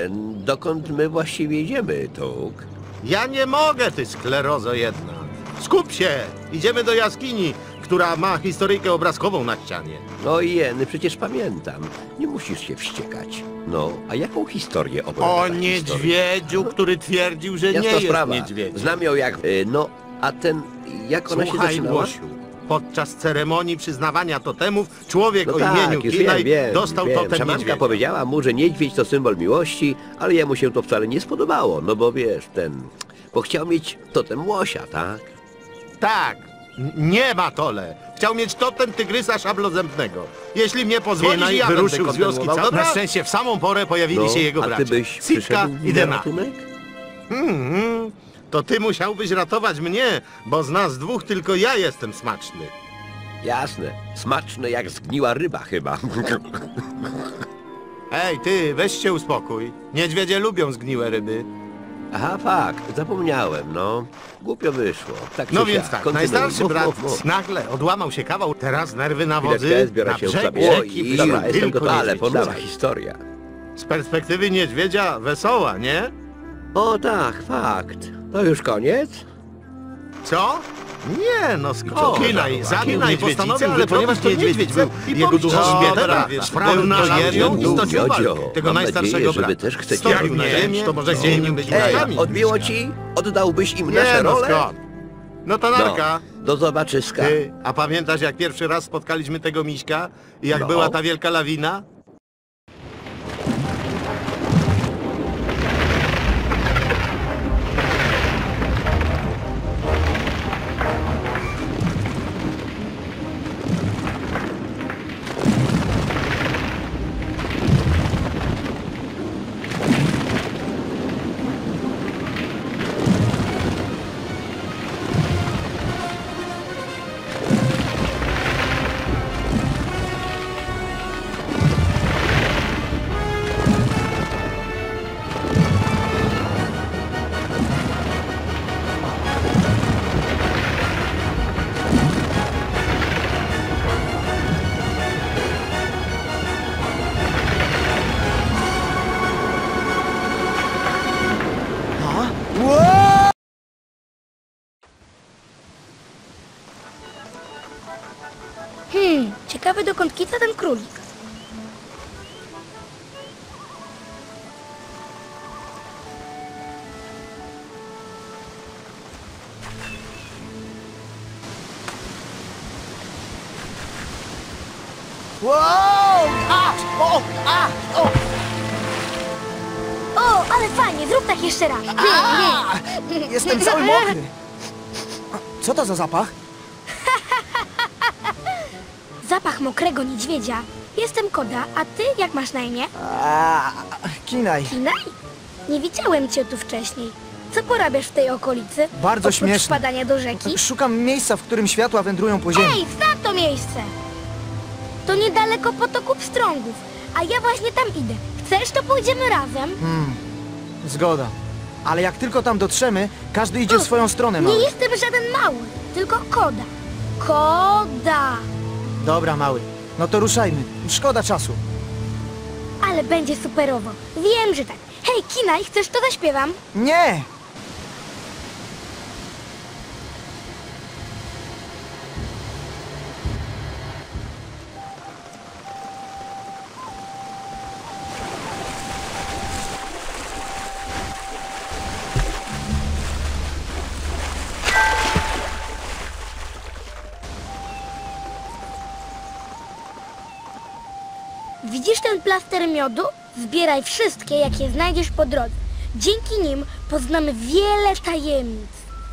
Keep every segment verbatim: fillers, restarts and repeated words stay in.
dokąd my właściwie idziemy, Tuk? Ja nie mogę, ty sklerozo jedna. Skup się! Idziemy do jaskini, która ma historyjkę obrazkową na ścianie. No jeny, przecież pamiętam. Nie musisz się wściekać. No, a jaką historię opowiada O ta niedźwiedziu, który twierdził, że nie Jasna jest sprawa. niedźwiedziem. Znam ją jak... y, No, a ten... Jak ona się Słuchaj, zaczynała? Łosiu, podczas ceremonii przyznawania totemów człowiek No o tak, imieniu już Kinaj wiem, wiem, dostał wiem. totem Szamanka niedźwiedzia. powiedziała mu, że niedźwiedź to symbol miłości, ale jemu się to wcale nie spodobało, no bo wiesz, ten... Bo chciał mieć totem łosia, tak? Tak, n- nie ma tole. Chciał mieć totem tygrysa szablozębnego. Jeśli mnie pozwolisz, Kinaj ja wyruszył będę z wioski kontynuował. całym- Na szczęście w samą porę pojawili No, się jego a bracia. ty byś Sitka przyszedł i na Dena. ratunek? Mhm. To ty musiałbyś ratować mnie, bo z nas dwóch tylko ja jestem smaczny. Jasne. Smaczne jak zgniła ryba chyba. Ej, ty, weź się uspokój. Niedźwiedzie lubią zgniłe ryby. Aha, fakt, zapomniałem, no. Głupio wyszło. Tak No czy więc siak. tak, Kontynuuj. najstarszy Mów, brat mów, mów. nagle odłamał się kawał, teraz nerwy na Chwileczkę, wodzy, zbiera na się brzeg ustawienie. rzeki I dobra, przyszedł jestem tylko gotowy, ale niedźwiedź. ponura Dawaj. historia. Z perspektywy niedźwiedzia wesoła, nie? O tak, fakt. To już koniec? Co? Nie, no skąd? Kinaj, zabił Kinaj niedźwiedzicę, postanowił ale ponieważ to niedźwiedź był i jego pomścił ducha się. śmiertelna, Dobra, sprawdził był na na ziemię ziemię i stoczył Jodzio, walkę. Tego mam najstarszego nadzieję, że brata. wy też chcecie Stopił robić na rzecz, ziemię, to może no. chcieli być Ej, braćmi. odbiło ci? Oddałbyś im nasze Nie, no role? skąd? No to narka. No, do zobaczyska. Ty, a pamiętasz jak pierwszy raz spotkaliśmy tego miśka? I jak No. była ta wielka lawina? Hmm, ciekawe dokąd kica ten królik. Wow! A! O! A! O! O, ale fajnie, zrób tak jeszcze raz. A! Jestem cały mokry. A, co to za zapach? Zapach mokrego niedźwiedzia. Jestem Koda, a ty jak masz na imię? A, Kinaj. Kinaj? Nie widziałem cię tu wcześniej. Co porabiasz w tej okolicy? Bardzo Oprócz śmieszne. wpadania do rzeki? Szukam miejsca, w którym światła wędrują po ziemi. Ej, znam to miejsce! To niedaleko potoku pstrągów, a ja właśnie tam idę. Chcesz, to pójdziemy razem? Hmm, zgoda. Ale jak tylko tam dotrzemy, każdy idzie w Uf, swoją stronę, Nie mały. jestem żaden mały, tylko Koda. Koda! Dobra, mały. No to ruszajmy. Szkoda czasu. Ale będzie superowo. Wiem, że tak. Hej, Kinaj, chcesz, to zaśpiewam? Nie! Widzisz ten plaster miodu? Zbieraj wszystkie, jakie znajdziesz po drodze. Dzięki nim poznamy wiele tajemnic.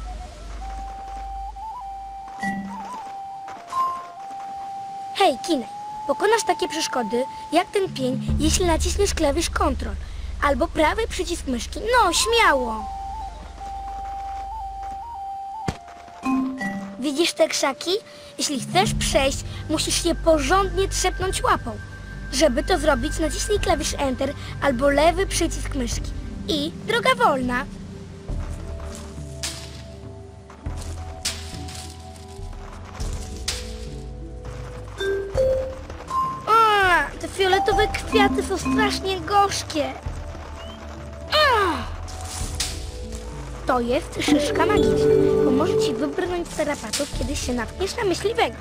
Hej, Kinaj, pokonasz takie przeszkody, jak ten pień, jeśli naciśniesz klawisz Ctrl albo prawy przycisk myszki. No, śmiało! Widzisz te krzaki? Jeśli chcesz przejść, musisz je porządnie trzepnąć łapą. Żeby to zrobić, naciśnij klawisz Enter albo lewy przycisk myszki. I droga wolna. O, te fioletowe kwiaty są strasznie gorzkie. To jest szyszka magiczna. Pomoże ci wybrnąć z tarapatów, kiedy się natkniesz na myśliwego.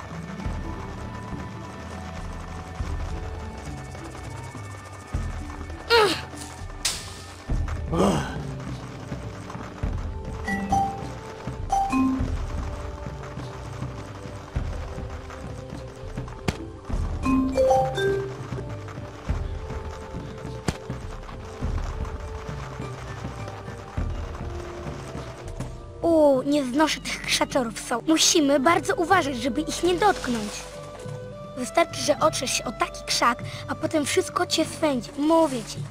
U, nie znoszę tych krzaczorów są. Musimy bardzo uważać, żeby ich nie dotknąć. Wystarczy, że otrzesz się o taki krzak, a potem wszystko cię swędzi. Mówię ci.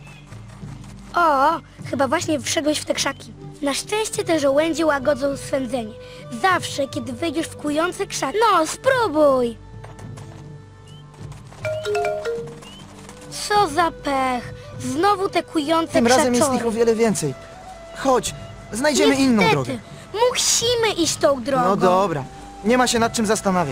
O, chyba właśnie wszedłeś w te krzaki. Na szczęście te żołędzie łagodzą swędzenie. Zawsze, kiedy wejdziesz w kujący krzak. No, spróbuj! Co za pech. Znowu te kujące Tym razem jest krzaczory. ich o wiele więcej. Chodź, znajdziemy inną Niestety, drogę. musimy iść tą drogą. No dobra, nie ma się nad czym zastanawiać.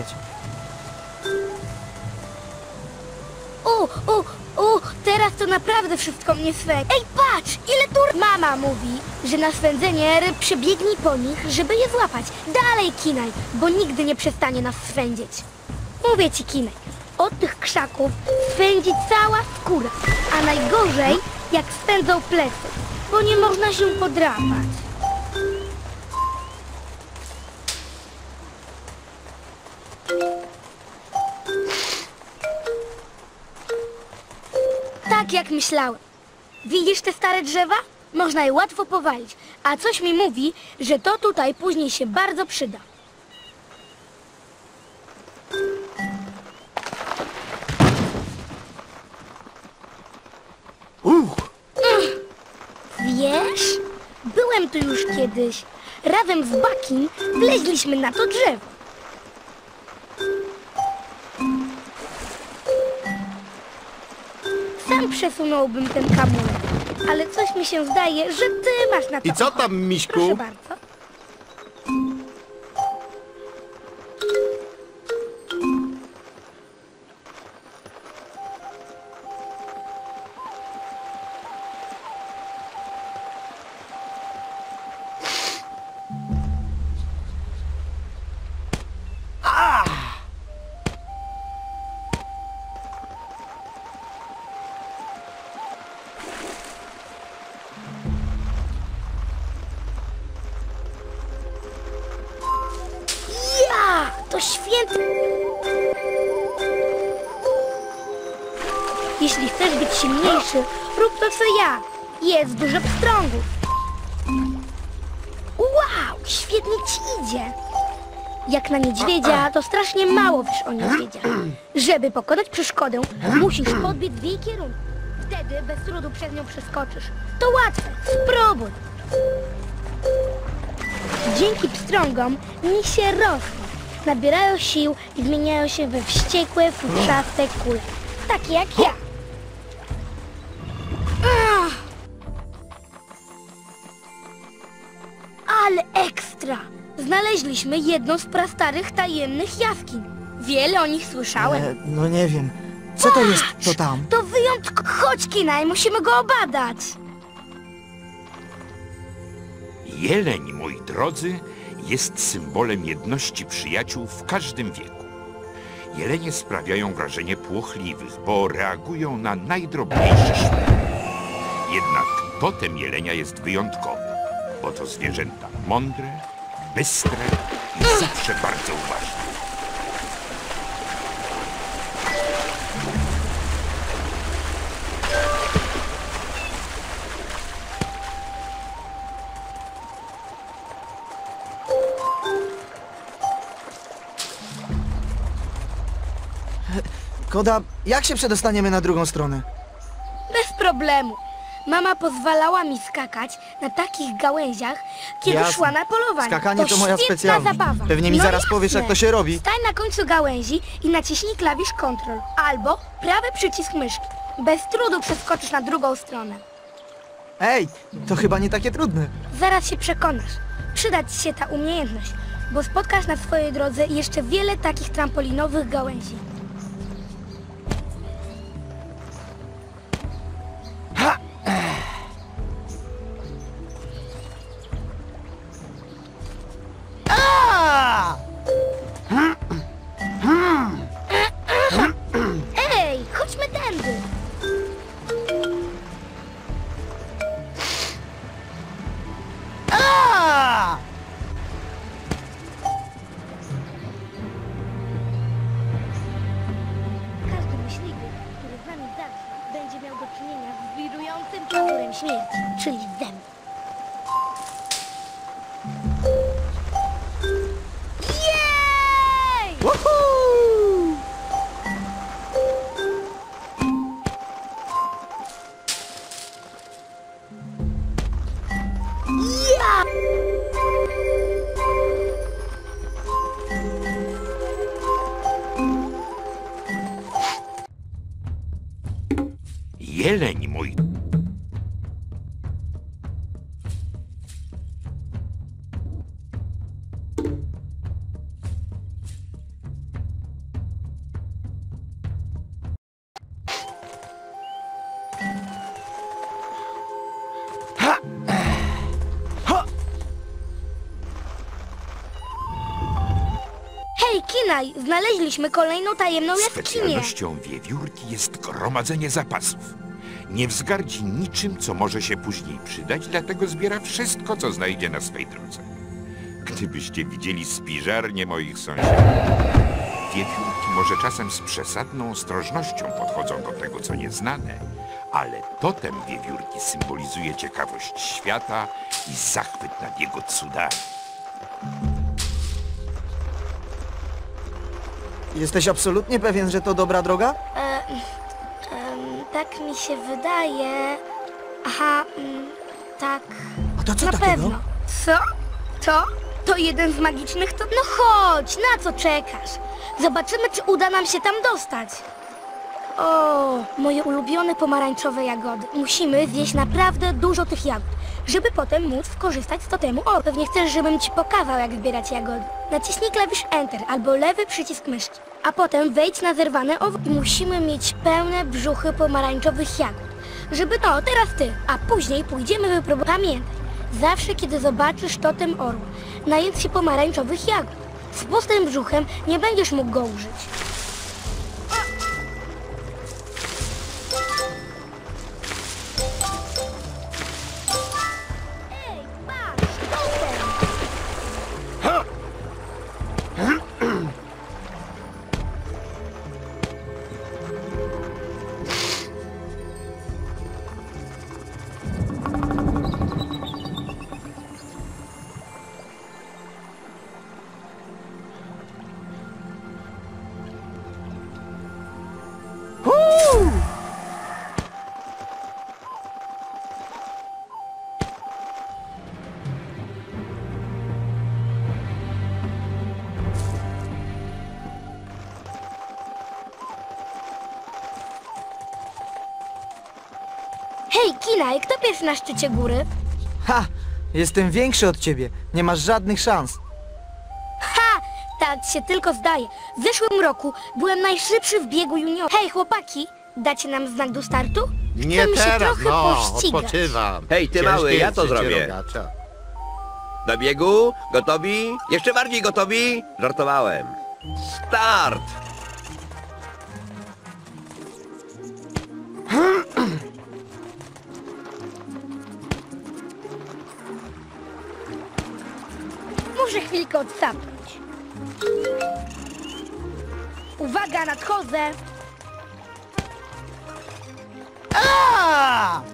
U, u, u, teraz to naprawdę wszystko mnie swędzi. Ej, patrz, ile tur... Mama mówi, że na swędzenie ryb przebiegnij po nich, żeby je złapać. Dalej, Kinaj, bo nigdy nie przestanie nas swędzić. Mówię ci, Kinaj, od tych krzaków swędzi cała skóra, a najgorzej, jak swędzą plecy, bo nie można się podrapać. Tak jak myślałem. Widzisz te stare drzewa? Można je łatwo powalić, a coś mi mówi, że to tutaj później się bardzo przyda. Uch, Wiesz? Byłem tu już kiedyś. Razem z Bakim wleźliśmy na to drzewo. Sam przesunąłbym ten kamulek, ale coś mi się zdaje, że ty masz na to I co ochotę. tam, Miśku? Proszę bardzo. Ja! To święty... Jeśli chcesz być silniejszy, rób to co ja. Jest dużo pstrągów. Wow! Świetnie ci idzie. Jak na niedźwiedzia, to strasznie mało wiesz o niedźwiedziach. Żeby pokonać przeszkodę, musisz podbiec w jej kierunku. Wtedy bez trudu przez nią przeskoczysz. To łatwe. Spróbuj. Dzięki pstrągom misie rosną, nabierają sił i zmieniają się we wściekłe, futrzaste kule. Takie jak ja. Ach. Ale ekstra! Znaleźliśmy jedną z prastarych tajemnych jaskiń. Wiele o nich słyszałem. E, no nie wiem. Co to jest to tam? To wyjątkowo... Chodź, Kinaj, musimy go obadać. Jeleń, moi drodzy, jest symbolem jedności przyjaciół w każdym wieku. Jelenie sprawiają wrażenie płochliwych, bo reagują na najdrobniejsze szmery. Jednak totem jelenia jest wyjątkowy, bo to zwierzęta mądre, bystre i zawsze bardzo uważne. Koda, jak się przedostaniemy na drugą stronę? Bez problemu. Mama pozwalała mi skakać na takich gałęziach, kiedy Jasne. szła na polowanie. Skakanie to moja świetna specjalność. zabawa. Pewnie mi No zaraz jasne. powiesz, jak to się robi. Stań na końcu gałęzi i naciśnij klawisz Ctrl. Albo prawy przycisk myszki. Bez trudu przeskoczysz na drugą stronę. Ej, to chyba nie takie trudne. Zaraz się przekonasz. Przyda ci się ta umiejętność, bo spotkasz na swojej drodze jeszcze wiele takich trampolinowych gałęzi. żyjącym pazurem śmierci, czyli ze mną. Jej! Woohoo! Ja! Jeleń, mój... Hej, Kinaj, znaleźliśmy kolejną tajemną jaskinię. Specjalnością wiewiórki jest gromadzenie zapasów. Nie wzgardzi niczym, co może się później przydać, dlatego zbiera wszystko, co znajdzie na swej drodze. Gdybyście widzieli spiżarnię moich sąsiadów. Wiewiórki może czasem z przesadną ostrożnością podchodzą do tego, co nieznane, ale totem wiewiórki symbolizuje ciekawość świata i zachwyt nad jego cudami. Jesteś absolutnie pewien, że to dobra droga? E, em, tak mi się wydaje. Aha, mm, tak. A to co Na takiego? pewno. Co? To? To jeden z magicznych to... No chodź, na co czekasz? Zobaczymy, czy uda nam się tam dostać. O, moje ulubione pomarańczowe jagody. Musimy zjeść naprawdę dużo tych jagód, żeby potem móc skorzystać z totemu. O, pewnie chcesz, żebym ci pokazał, jak zbierać jagody. Naciśnij klawisz Enter albo lewy przycisk myszki, a potem wejdź na zerwane owoce. I musimy mieć pełne brzuchy pomarańczowych jagód, żeby no, teraz ty, a później pójdziemy wypróbować. Pamiętaj, zawsze kiedy zobaczysz totem orła, najedz się pomarańczowych jagód. Z pustym brzuchem nie będziesz mógł go użyć. Ej, patrz, totem! Huu! Hej, Kinaj, kto pierwszy na szczycie góry? Ha! Jestem większy od ciebie. Nie masz żadnych szans. Ha! Tak się tylko zdaje. W zeszłym roku byłem najszybszy w biegu junior. Hej, chłopaki, dacie nam znak do startu? Nie Chcemy się teraz, trochę no, pościgać. odpoczywam. Hej, ty Ciężkie mały, ja jest to życie zrobię. rogacza. Na biegu? Gotowi? Jeszcze bardziej gotowi? Żartowałem. Start! Muszę chwilkę odsapnąć. Uwaga, nadchodzę. A!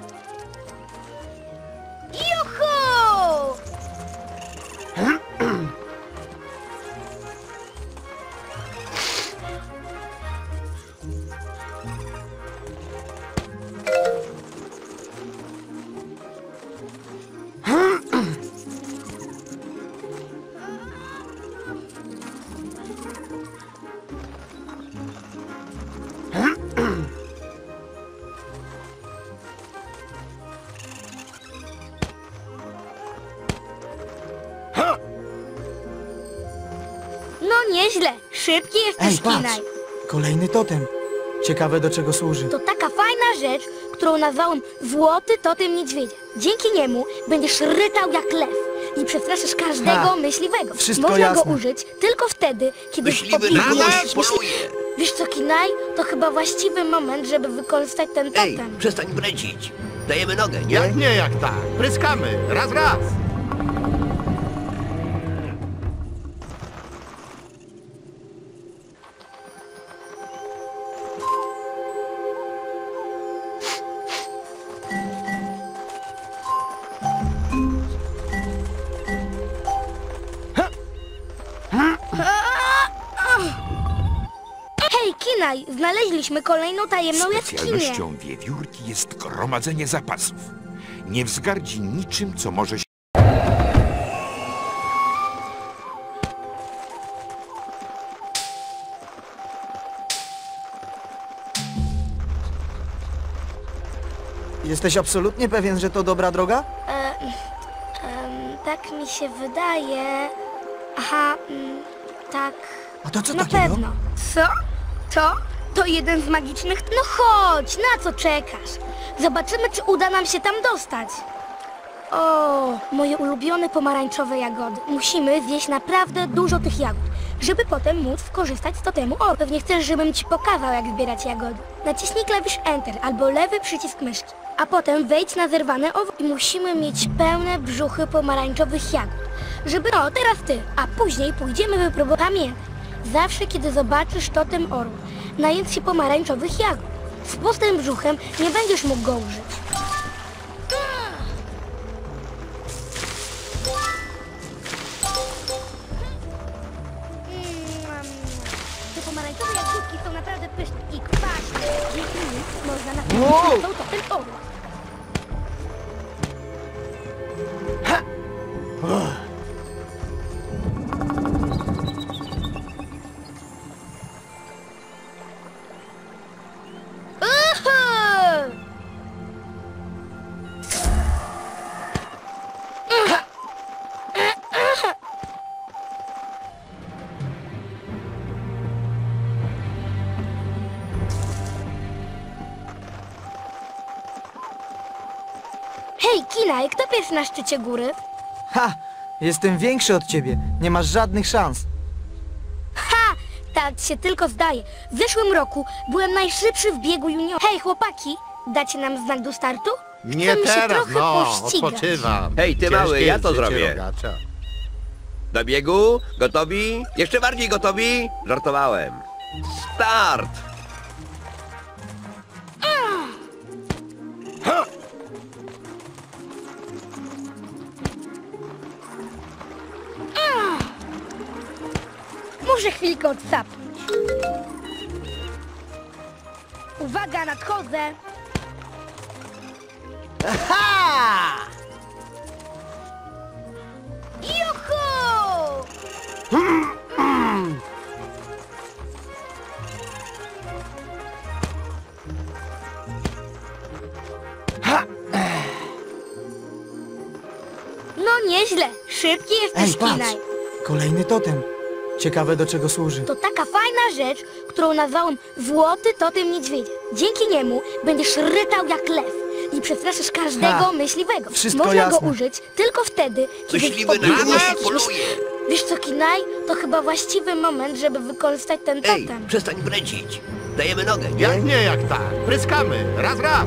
Juhu! No nieźle. Szybki jesteś, Ej, patrz! Kinaj. Kolejny totem. Ciekawe, do czego służy. To taka fajna rzecz, którą nazwałem Złoty Totem Niedźwiedzia. Dzięki niemu będziesz ryczał jak lew i przestraszysz każdego Ha, myśliwego. wszystko Można jasne. go użyć tylko wtedy, kiedy w Myśliwy pobliżu na nas jest myśli... poluje. Wiesz co, Kinaj? To chyba właściwy moment, żeby wykorzystać ten Ej, totem. przestań brecić. Dajemy nogę, nie? Jak nie, jak tak. Pryskamy. Raz, raz. Kinaj, znaleźliśmy kolejną tajemną jaskinię. Specjalnością wiewiórki jest gromadzenie zapasów. Nie wzgardzi niczym, co może się... Jesteś absolutnie pewien, że to dobra droga? E, em, tak mi się wydaje. Aha, mm, tak. A to co Na takiego? pewno. Co? To? To jeden z magicznych... No chodź, na co czekasz? Zobaczymy, czy uda nam się tam dostać. O, moje ulubione pomarańczowe jagody. Musimy zjeść naprawdę dużo tych jagód, żeby potem móc skorzystać z totemu. O, pewnie chcesz, żebym ci pokazał, jak zbierać jagody. Naciśnij klawisz Enter albo lewy przycisk myszki, a potem wejdź na zerwane owoce i musimy mieć pełne brzuchy pomarańczowych jagód, żeby... O, teraz ty, a później pójdziemy wypróbować. Pamiętaj, zawsze kiedy zobaczysz totem orła, najedz się pomarańczowych jagód. Z pustym brzuchem nie będziesz mógł go użyć. Te pomarańczowe jagódki są naprawdę pyszne i kwaśne. Dzięki nim można Wow! napisać totem orła. Uhu! Hej, Kinaj, kto pierwszy na szczycie góry? Ha! Jestem większy od ciebie. Nie masz żadnych szans. Ha! Tak się tylko zdaje. W zeszłym roku byłem najszybszy w biegu junior. Hej, chłopaki, dacie nam znak do startu? Nie Chcemy się teraz, trochę no, pościgać. odpoczywam. Hej, ty Ciężkie mały, ja jest to życie zrobię. rogacza. Do biegu? Gotowi? Jeszcze bardziej gotowi? Żartowałem. Start! Muszę chwilkę odsapnąć. Uwaga, nadchodzę. Ha! Juhu! No nieźle. Szybki jesteś, Ej, patrz! Kinaj. Kolejny totem. Ciekawe, do czego służy. To taka fajna rzecz, którą nazwałem Złoty Totem Niedźwiedzia. Dzięki niemu będziesz ryczał jak lew i przestraszysz każdego Ha, myśliwego. wszystko Można jasne. go użyć tylko wtedy, kiedy Myśliwy w na pobliżu nas jest jakiś poluje. mysz- Wiesz co, Kinaj? To chyba właściwy moment, żeby wykorzystać ten Ej, totem. przestań brecić. Dajemy nogę, nie? Jak nie, jak tak. Pryskamy. Raz, raz.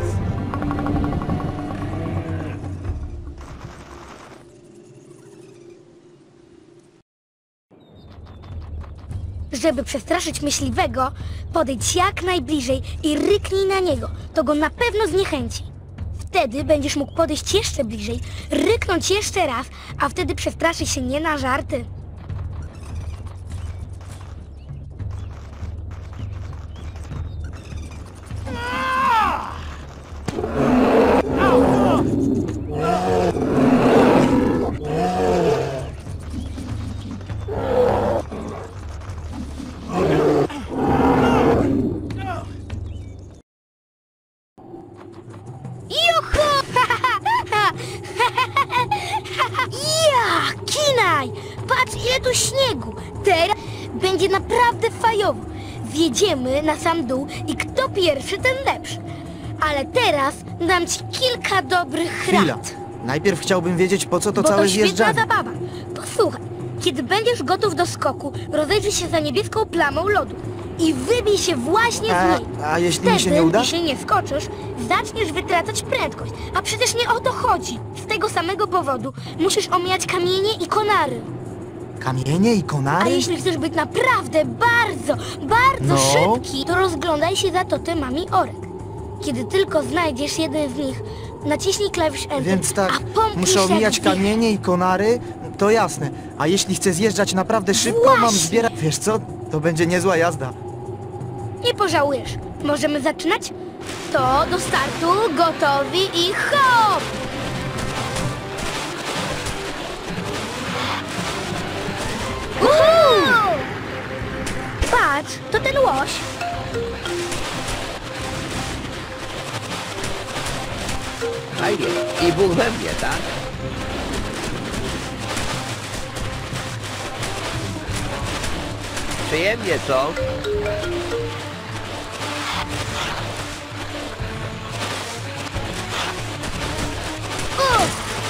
Żeby przestraszyć myśliwego, podejdź jak najbliżej i ryknij na niego. To go na pewno zniechęci. Wtedy będziesz mógł podejść jeszcze bliżej, ryknąć jeszcze raz, a wtedy przestraszy się nie na żarty. Juhu! Ja, Kinaj! Patrz, ile tu śniegu! Teraz będzie naprawdę fajowo. Zjedziemy na sam dół i kto pierwszy, ten lepszy. Ale teraz dam ci kilka dobrych Chwila. rad. Najpierw chciałbym wiedzieć, po co to Bo całe to świetna zjeżdżanie. zabawa. Posłuchaj, kiedy będziesz gotów do skoku, rozejrzyj się za niebieską plamą lodu i wybij się właśnie z A, niej. a jeśli Wtedy, mi się nie uda? jeśli nie skoczysz, zaczniesz wytracać prędkość. A przecież nie o to chodzi. Z tego samego powodu musisz omijać kamienie i konary. Kamienie i A konary? jeśli chcesz być naprawdę bardzo, bardzo No. szybki, to rozglądaj się za totemami orek. Kiedy tylko znajdziesz jeden z nich, naciśnij klawisz Enter, Więc tak, a pomknij muszę się omijać jak wicher. kamienie i konary? To jasne. A jeśli chcę zjeżdżać naprawdę szybko, mam Właśnie. zbierać... Wiesz co? To będzie niezła jazda. Nie pożałujesz. Możemy zaczynać? To do startu, gotowi i hop! Uhu! Patrz, to ten łoś. Fajnie. I Bóg we mnie, tak? Przyjemnie, co? O!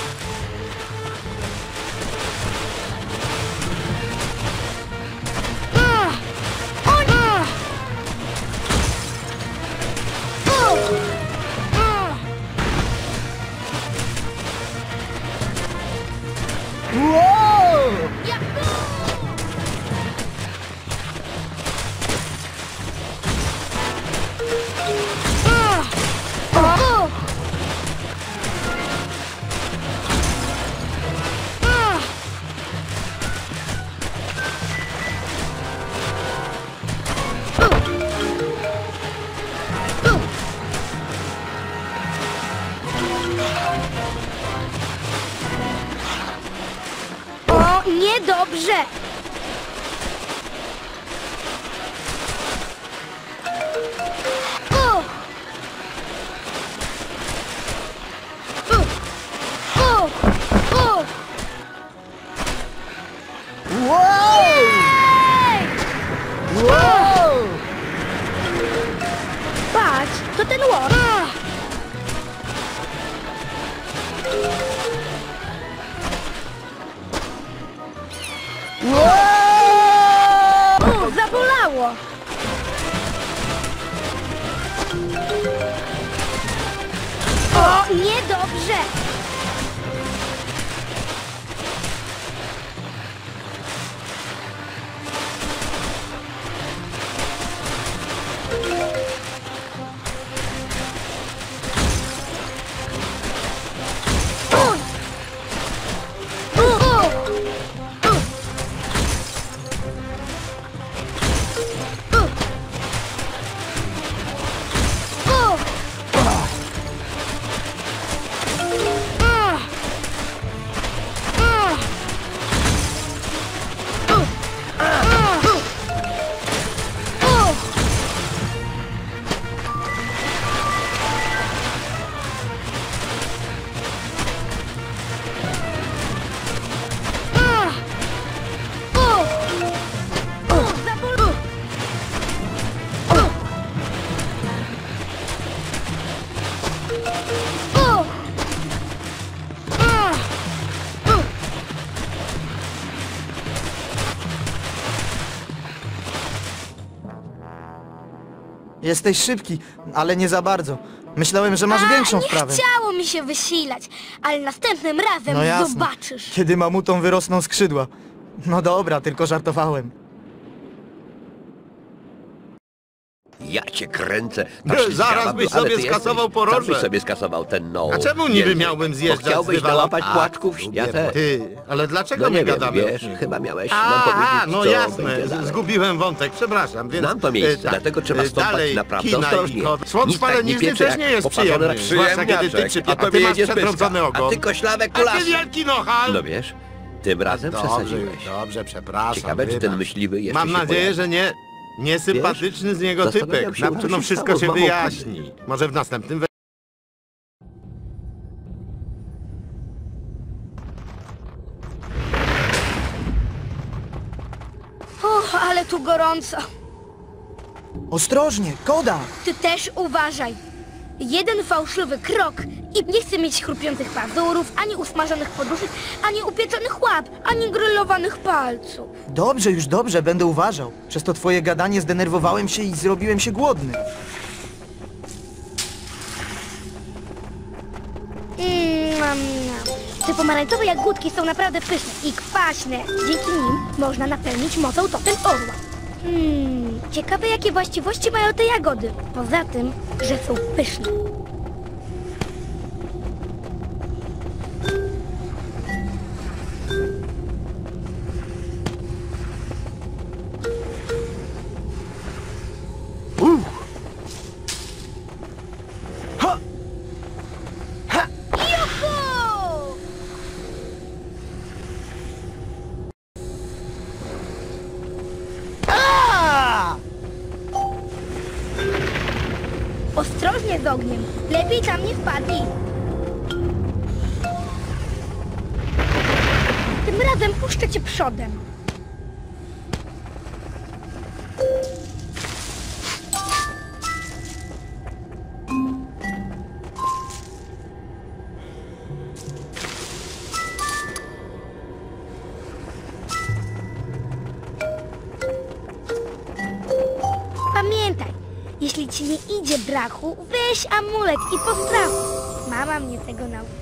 Ah! O nie! O! Ah! Wow! Yahoo! Ah! O! Ah! Uh! Uh! O, niedobrze! O! U! O! O! Wow! Ej! Wow! Patrz, to ten łoś. Ah! Wow! U, zabolało! O, niedobrze! Uj! U, u! U! U! U! Ah! Ah! U! Ah! U! U! Ah! U! U! Zabol- U! U! U! Ah! U! Jesteś szybki, ale nie za bardzo. Myślałem, że masz większą A, nie sprawę. chciało mi się wysilać, ale następnym razem No jasne. zobaczysz. Kiedy mamutom wyrosną skrzydła. No dobra, tylko żartowałem. Ja cię kręcę. Nie, Patrz, zaraz zdziała, byś ale sobie ty jesteś. skasował poroże. Sam byś sobie skasował ten no. A czemu niby język? miałbym Bo zjeżdżać z chciałbyś dywalu? nałapać A, płaczków? Ja lubię też. Ty, ale dlaczego No my nie wiem, gadamy o wiesz, śniegu? chyba miałeś nam A, powiedzieć, a, no co jasne, będzie z- dalej. zgubiłem wątek, przepraszam, więc... Znam to miejsce, e, dlatego trzeba e, stąpać dalej, naprawdę kina i ostrożnie. ko- Słod Nic tak nie spalenizny piecze, też jak nie jest poparzony przyjemny, zwłaszcza kiedy ty przyjemniaczek, przypie... a to ty masz jedzie z przetrącony pyska, a ogon. ty koślawe A ty kulasy. wielki nohal! No wiesz, tym razem Dobrze, przesadziłeś. dobrze, przepraszam. Ciekawe, czy ten wybacz. myśliwy jeszcze Mam się nadzieję, pojawi. że nie. Niesympatyczny z niego zastanawiam typek. się, Na co pewno się wszystko stało z się mamą wyjaśni. Może w następnym... we- Uch, ale tu gorąco. Ostrożnie, Koda! Ty też uważaj. Jeden fałszywy krok i nie chcę mieć chrupiących pazurów, ani usmażonych poduszek, ani upieczonych łap, ani grillowanych palców. Dobrze, już dobrze, będę uważał. Przez to twoje gadanie zdenerwowałem się i zrobiłem się głodny. Mm, nam, nam. Te pomarańczowe jagódki są naprawdę pyszne i kwaśne. Dzięki nim można napełnić mocą totem orła. Hmm, ciekawe jakie właściwości mają te jagody. Poza tym, że są pyszne. z ogniem. Lepiej tam nie wpadli. Tym razem puszczę cię przodem. Pamiętaj, jeśli ci nie idzie brachu, weź amulet i postrachuj. Mama mnie tego nauczy.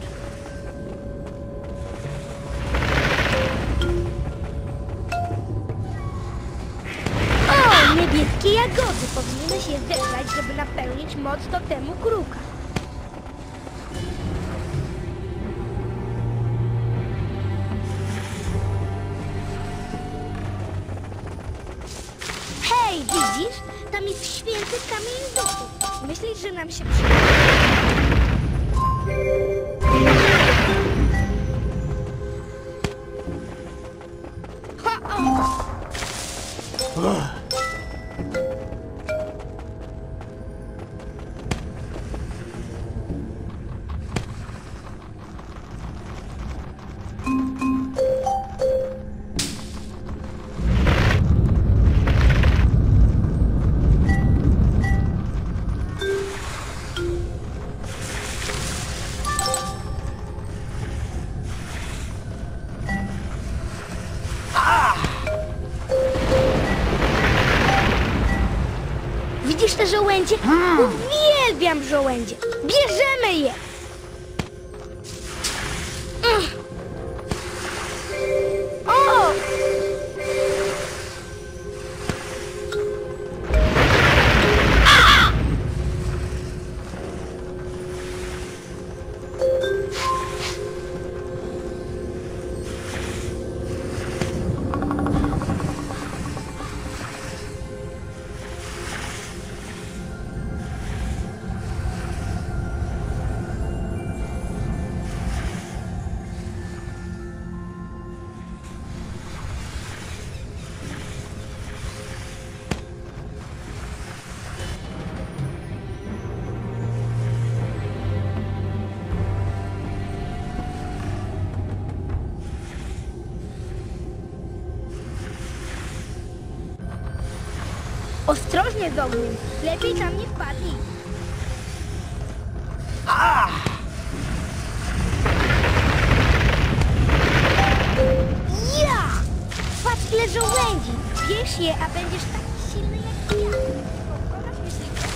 O, niebieskie jagody. Powinieneś je zebrać, żeby napełnić moc totemu kruka. Hej, widzisz? Tam jest święty kamień duchu. Myślisz, że nam się przyda? Ha-o! Widzisz te żołędzie? Uwielbiam żołędzie. Bierzemy je. Mm. O! A! Ostrożnie z ogniem. Lepiej tam nie wpadnij. Ja! Patrz ile żołędzi. Bierz je, a będziesz taki silny jak ja. Pokonasz myśliwca.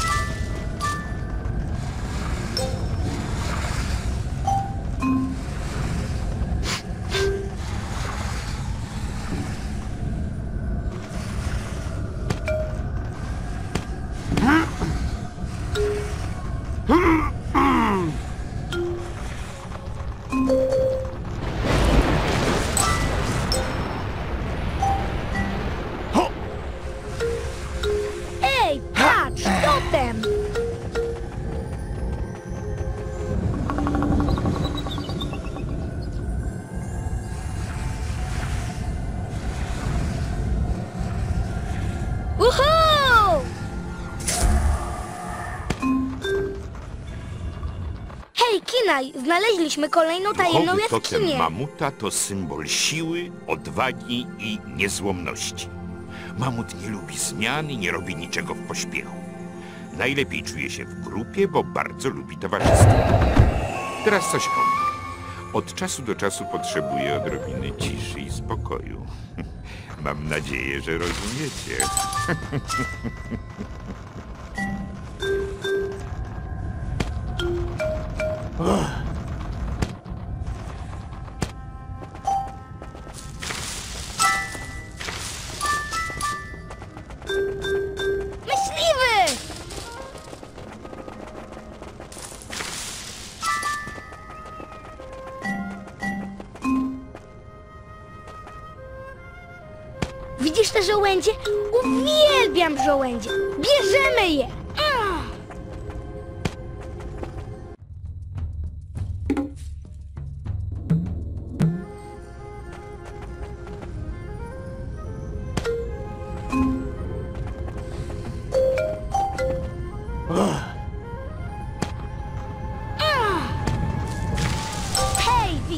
Ej, patrz, totem! Uhu! Hej, Kinaj, znaleźliśmy kolejną tajemną Duchowy totem jaskinię. mamuta to symbol siły, odwagi i niezłomności. Mamut nie lubi zmian i nie robi niczego w pośpiechu. Najlepiej czuje się w grupie, bo bardzo lubi towarzystwo. Teraz coś o mnie. Od czasu do czasu potrzebuję odrobiny ciszy i spokoju. Mam nadzieję, że rozumiecie. Myśliwy! Widzisz te żołędzie? Uwielbiam żołędzie. Bierzemy je! Mm.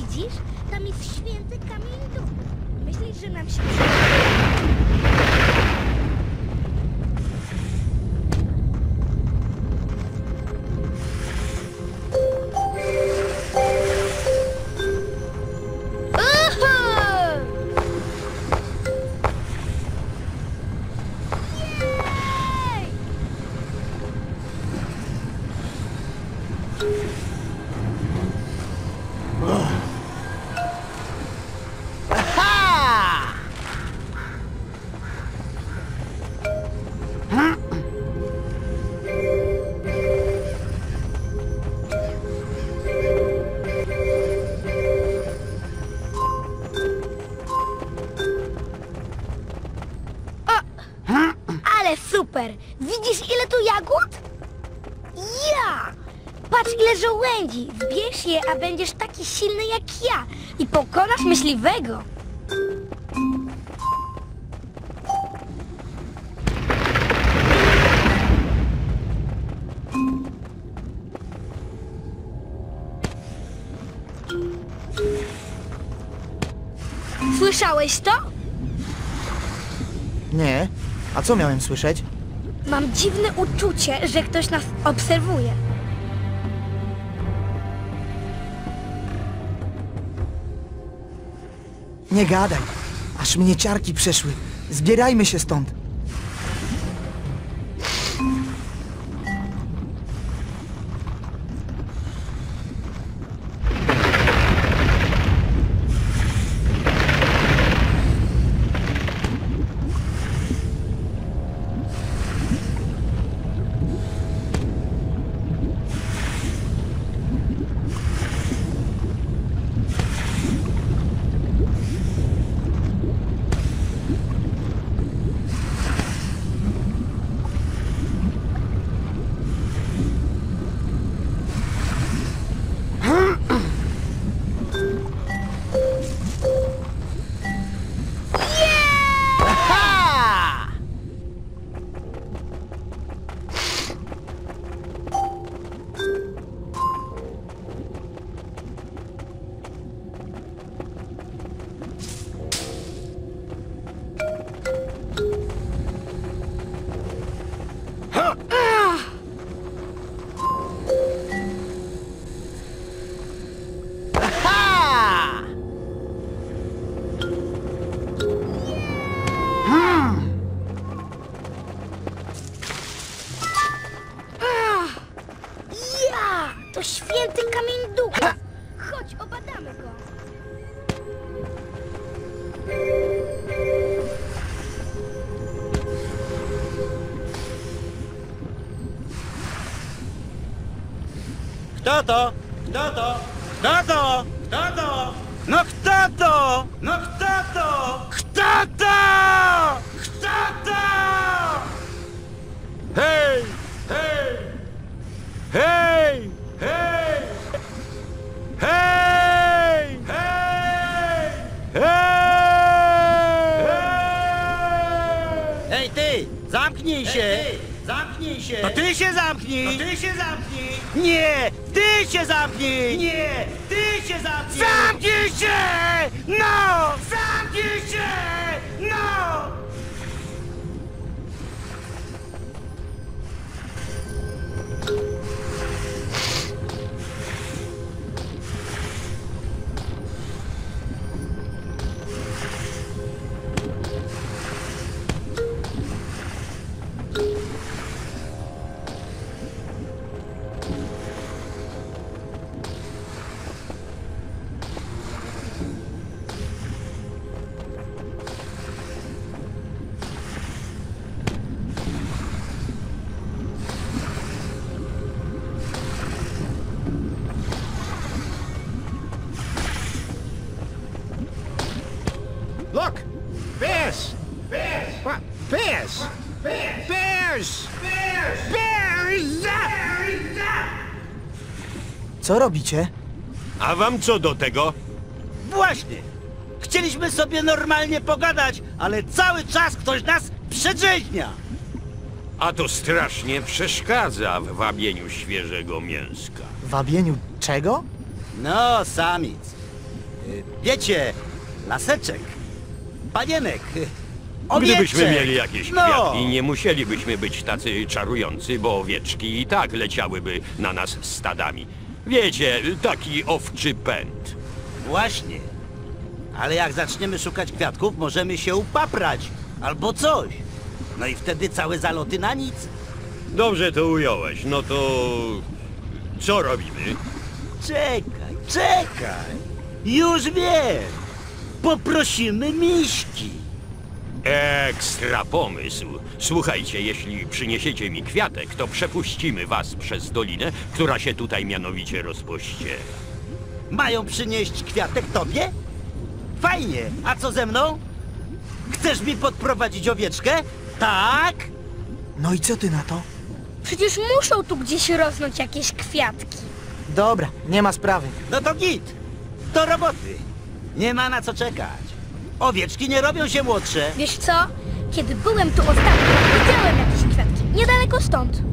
Widzisz? Tam jest święty kamień ducha. Myślisz, że nam się... Ale super! Widzisz, ile tu jagód? Ja! Patrz, ile żołędzi! Zbierz je, a będziesz taki silny jak ja i pokonasz myśliwego! Słyszałeś to? Nie. A co miałem słyszeć? Mam dziwne uczucie, że ktoś nas obserwuje. Nie gadaj. Aż mnie ciarki przeszły. Zbierajmy się stąd. To święty kamień ducha. Chodź, obadamy go. Kto to? Kto to? Kto to? Kto to? No kto to? No kto to? Kto to? Kto to? Hej! Hej! Hej! Hej! Hej! Hej! Hej! Hej ty! Zamknij się! Ej, ty, zamknij się! To ty się zamknij! To ty się zamknij! Nie! Ty się zamknij! Nie! Ty się zamknij! Zamknij się! No! Zamknij się! No! Look! Bears! Bears! What? Bears! Bears! Bears! Bears! Bears! Co robicie? A wam co do tego? Właśnie! Chcieliśmy sobie normalnie pogadać, ale cały czas ktoś nas przedrzeźnia! A to strasznie przeszkadza w wabieniu świeżego mięska. Wabieniu czego? No, samic. Wiecie, laseczek, panienek, Gdybyśmy owieczek. mieli jakieś No. kwiatki, nie musielibyśmy być tacy czarujący, bo owieczki i tak leciałyby na nas stadami. Wiecie, taki owczy pęd. Właśnie. Ale jak zaczniemy szukać kwiatków, możemy się upaprać. Albo coś. No i wtedy całe zaloty na nic. Dobrze to ująłeś, no to... co robimy? Czekaj, czekaj. Już wiem. Poprosimy miśki. Ekstra pomysł. Słuchajcie, jeśli przyniesiecie mi kwiatek, to przepuścimy was przez dolinę, która się tutaj mianowicie rozpościera. Mają przynieść kwiatek tobie? Fajnie. A co ze mną? Chcesz mi podprowadzić owieczkę? Tak? No i co ty na to? Przecież muszą tu gdzieś rosnąć jakieś kwiatki. Dobra, nie ma sprawy. No to git. Do roboty. Nie ma na co czekać. Owieczki nie robią się młodsze. Wiesz co? Kiedy byłem tu ostatnio, widziałem jakieś kwiatki. Niedaleko stąd.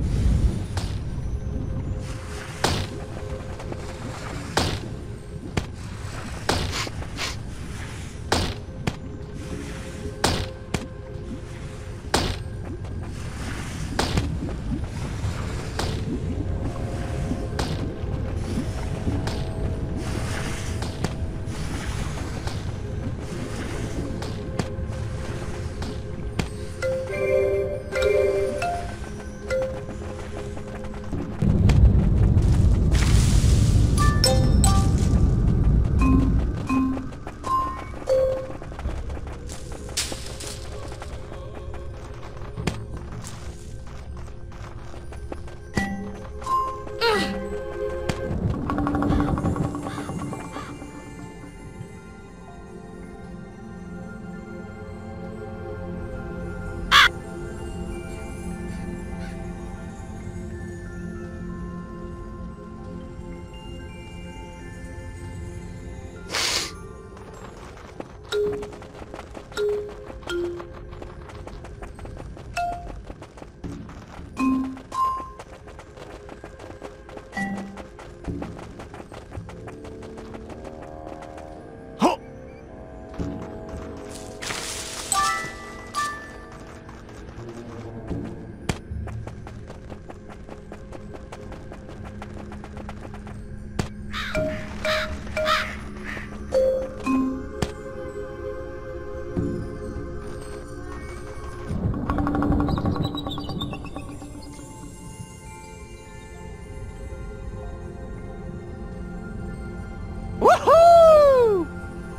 Woohoo!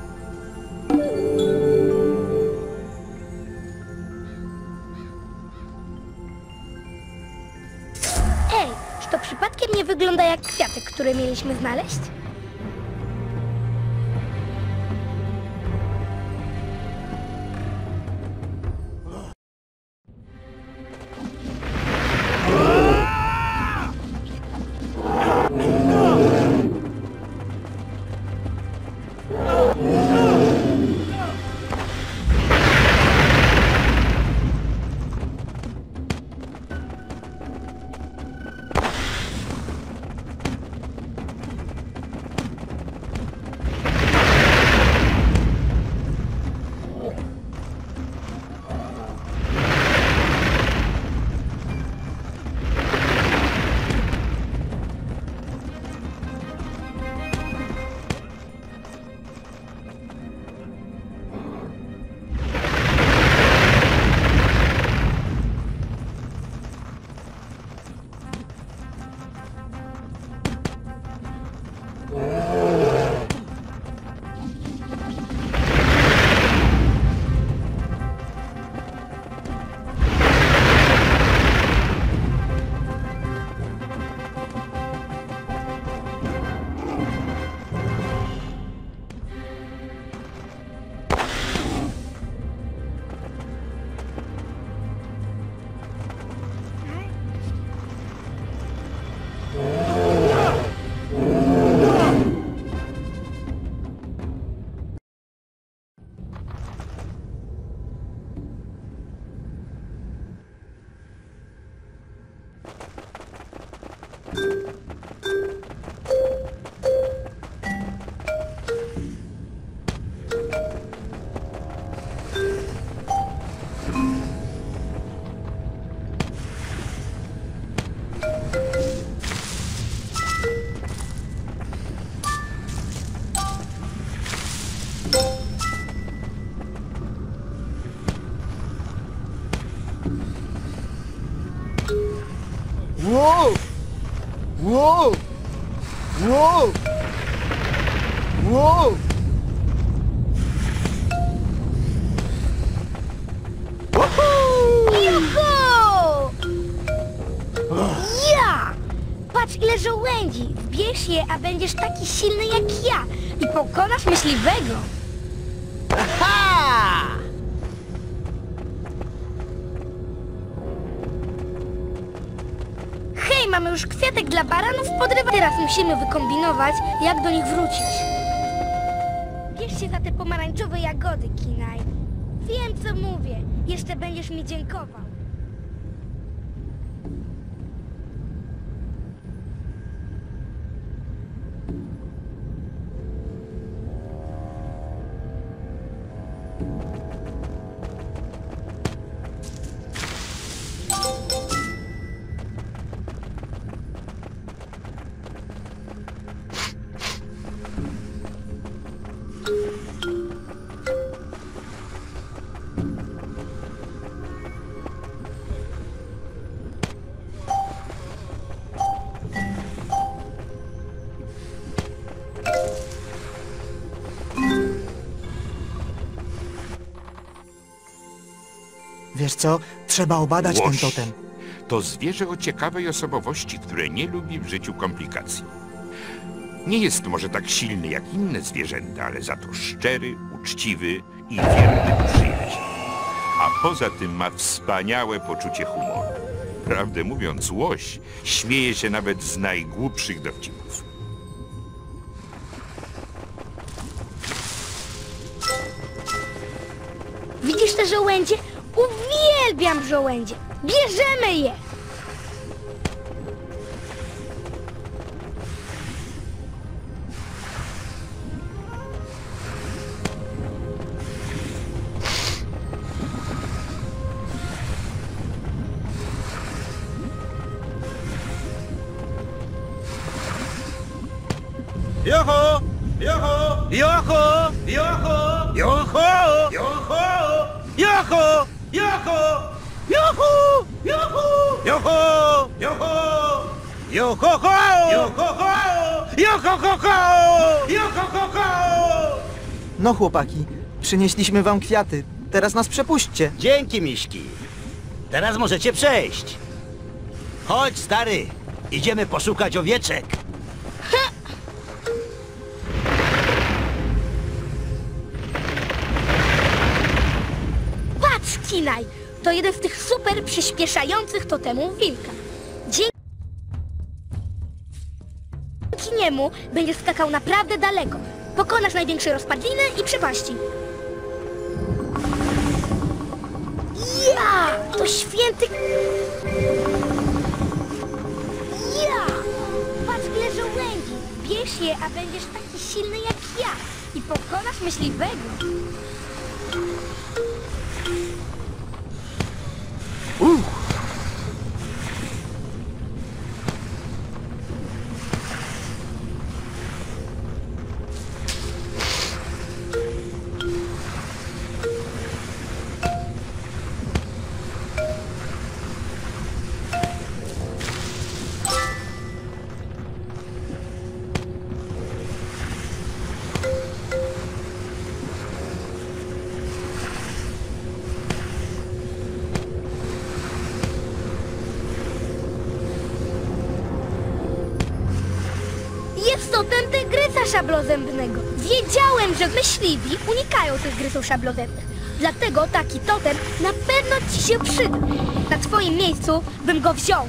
Ej, czy to przypadkiem nie wygląda jak kwiatek, który mieliśmy znaleźć? Wow! Wow! Juhu! Ja! Patrz ile żołędzi! Wbierz je, a będziesz taki silny jak ja i pokonasz myśliwego! Ha! Hej, mamy już kwiatek dla baranów podrywa. Teraz musimy wykombinować, jak do nich wrócić. Bierz się za te pomarańczowe jagody, Kinaj. Wiem, co mówię. Jeszcze będziesz mi dziękował. Wiesz co? Trzeba obadać ten Łoś totem. to zwierzę o ciekawej osobowości, które nie lubi w życiu komplikacji. Nie jest może tak silny jak inne zwierzęta, ale za to szczery, uczciwy i wierny przyjaciel. A poza tym ma wspaniałe poczucie humoru. Prawdę mówiąc, łoś śmieje się nawet z najgłupszych dowcipów. Widzisz te żołędzie? Uwielbiam żołędzie! Bierzemy je! Joho! Joho! Joho! Joho! Joho! Joho! Joho! Joho! Joho! Joho! Joho! Joho! Joho! Joho! Joho! Joho! No chłopaki, przynieśliśmy wam kwiaty. Teraz nas przepuśćcie. Dzięki, miśki. Teraz możecie przejść. Chodź, stary. Idziemy poszukać owieczek. Patrz, Kinaj! To jeden z tych super przyspieszających totemów wilka. Dzięki niemu będziesz skakał naprawdę daleko. Pokonasz największe rozpadliny i przepaści. Ja! To święty... Ja! Patrz ile żołędzi! Bierz je, a będziesz taki silny jak ja i pokonasz myśliwego. Jest totem tygrysa szablozębnego. Wiedziałem, że myśliwi unikają tych gryzów szablozębnych. Dlatego taki totem na pewno ci się przyda. Na twoim miejscu bym go wziął.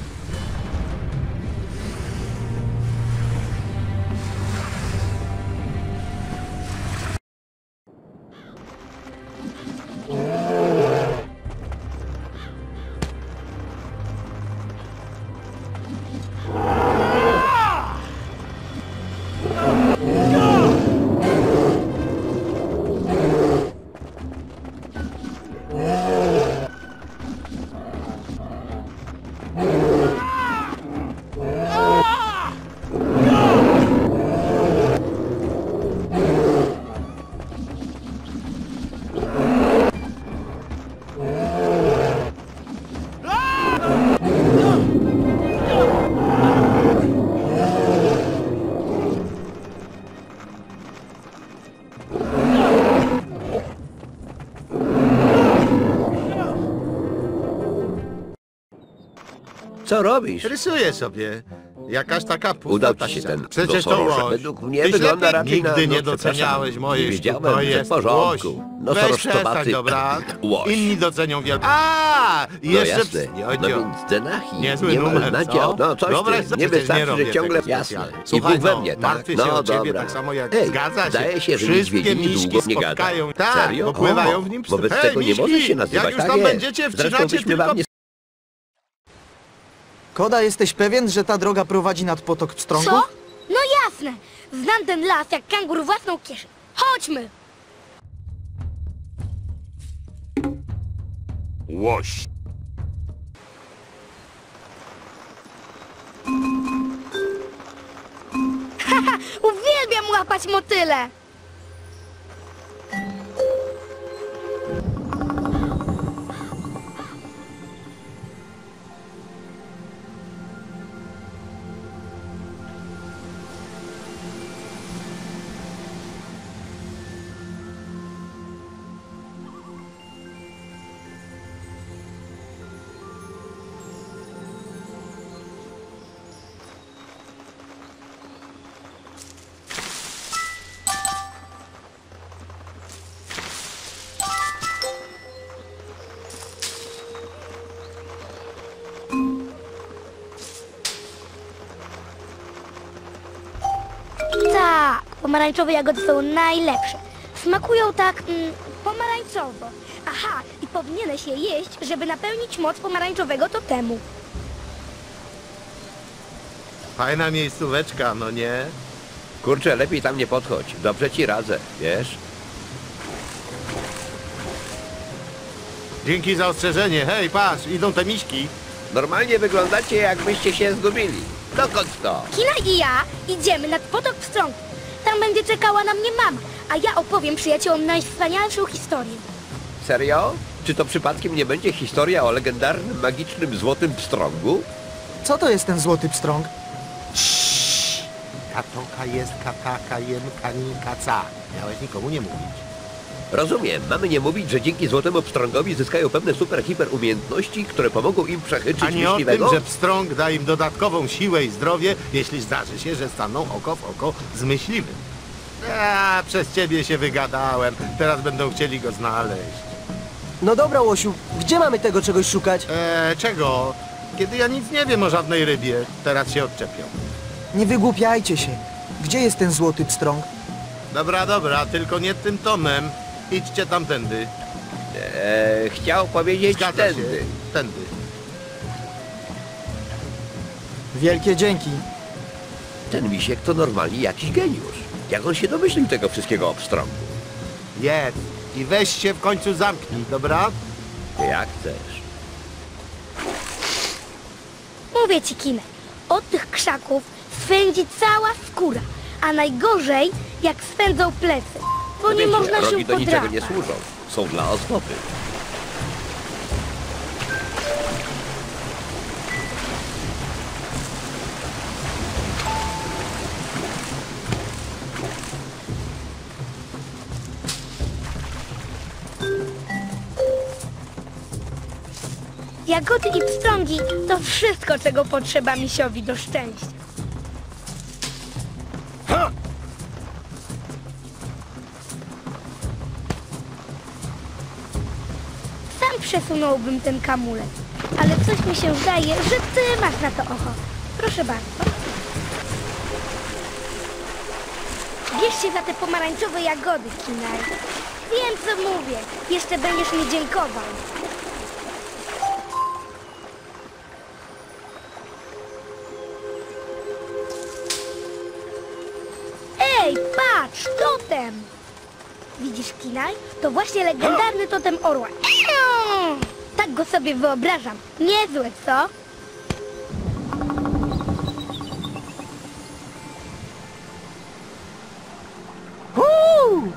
Co robisz? Rysuję sobie. Jakaś taka pustota Udał ci się ściana. ten Przecież to nosorożek. łoś. Według mnie Ty wygląda ślepy? raczej na... Nigdy nie no, przepraszam, doceniałeś mojej nie sztuki. wiedziałem, To że w jest porządku. łoś. Nosorożkowaty Weź przestań, dobra? łoś. Inni docenią wielko. A, i No jeszcze... jasne. ps- No Jodzio. więc Denachi, Niezły nie ma numer, nadział. co? No coś Wyobraź ty, sobie, nie przecież wystarczy, nie robię że ciągle... tego Jasne. specjalnie. I Słuchaj, Bóg we no, mnie, tak? martwię się No o ciebie dobra. tak samo jak Ej, zgadza się. zdaje się, że Wszystkie niedźwiedzini miśki długo nie gada. spotkają. Tak, Serio? popływają O, w nim psy. wobec Hej, tego nie miśki, może się nazywać jak już tak tam jest. będziecie, Zresztą wtrzymacie byśmy tylko... wam nie... Koda, jesteś pewien, że ta droga prowadzi nad potok pstrągów? Co? No jasne. Znam ten las jak kangur własną kieszeń. Chodźmy. Łoś. Haha, uwielbiam łapać motyle. Tak, pomarańczowe jagody są najlepsze. Smakują tak mm, pomarańczowo. Aha, i powinieneś je jeść, żeby napełnić moc pomarańczowego totemu. Fajna miejscóweczka, no nie? Kurczę, lepiej tam nie podchodź. Dobrze ci radzę, wiesz? Dzięki za ostrzeżenie. Hej, patrz, idą te miśki. Normalnie wyglądacie, jakbyście się zgubili. Dokąd to? Kina i ja idziemy nad potok pstrągów. Tam będzie czekała na mnie mama, a ja opowiem przyjaciołom najwspanialszą historię. Serio? Czy to przypadkiem nie będzie historia o legendarnym, magicznym złotym pstrągu? Co to jest ten złoty pstrąg? Katoka jest kataka, jem kanika ca. Miałeś nikomu nie mówić. Rozumiem. Mamy nie mówić, że dzięki złotemu pstrągowi zyskają pewne super, hiper umiejętności, które pomogą im przechyczyć A nie o tym, myśliwego? że pstrąg da im dodatkową siłę i zdrowie, jeśli zdarzy się, że staną oko w oko z myśliwym. A, przez ciebie się wygadałem. Teraz będą chcieli go znaleźć. No dobra, Łosiu, gdzie mamy tego czegoś szukać? Eee, czego? Kiedy ja nic nie wiem o żadnej rybie, teraz się odczepią. Nie wygłupiajcie się. Gdzie jest ten złoty pstrąg? Dobra, dobra, tylko nie tym tomem. Idźcie tamtędy. Eee, chciał powiedzieć Zgadza tędy. się. Tędy. Wielkie dzięki. Ten misiek to normalnie jakiś geniusz. Jak on się domyślił tego wszystkiego o pstrągu? Jedz. I weź się w końcu zamknij, dobra? Jak chcesz. Mówię ci, Kinek, od tych krzaków swędzi cała skóra, a najgorzej jak swędzą plecy, bo nie Wiecie, można się rogi do niczego podrapać. nie służą. Są dla ozdoby. Jagody i pstrągi to wszystko, czego potrzeba misiowi do szczęścia. Sam przesunąłbym ten kamulek, ale coś mi się zdaje, że ty masz na to ochotę. Proszę bardzo. Bierz się za te pomarańczowe jagody, Kinaj. Wiem, co mówię. Jeszcze będziesz mi dziękował. Ej, patrz, totem! Widzisz, Kinaj? To właśnie legendarny totem orła. Tak go sobie wyobrażam. Niezłe, co? Huu!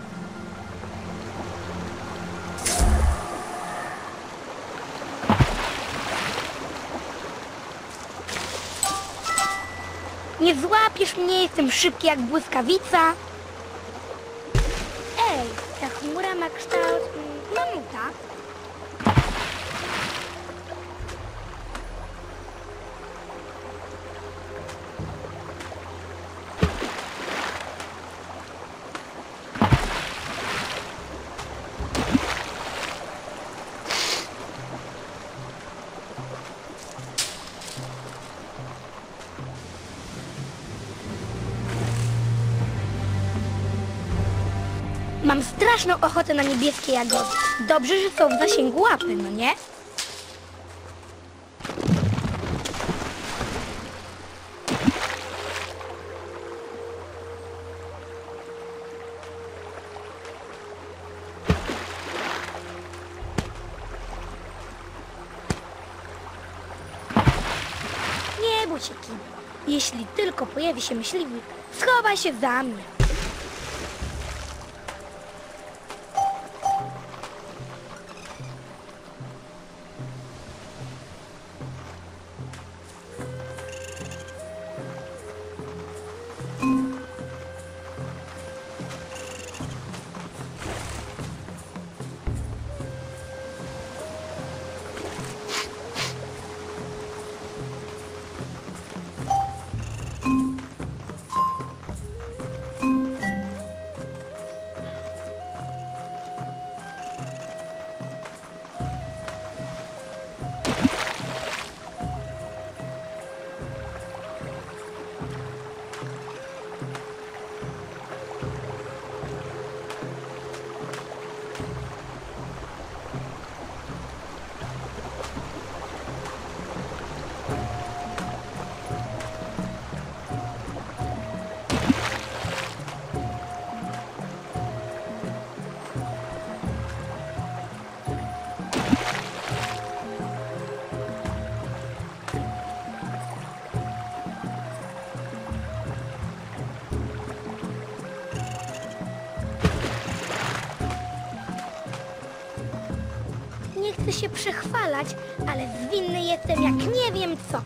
Nie złapiesz mnie, jestem szybki jak błyskawica. Ej, ta chmura ma kształt mm, mamuta. Mam straszną ochotę na niebieskie jagody. Dobrze, że są w zasięgu łapy, no nie? Nie bój się, Kim. Jeśli tylko pojawi się myśliwy, schowaj się za mnie. Nie chcę się przechwalać, ale zwinny jestem jak nie wiem co.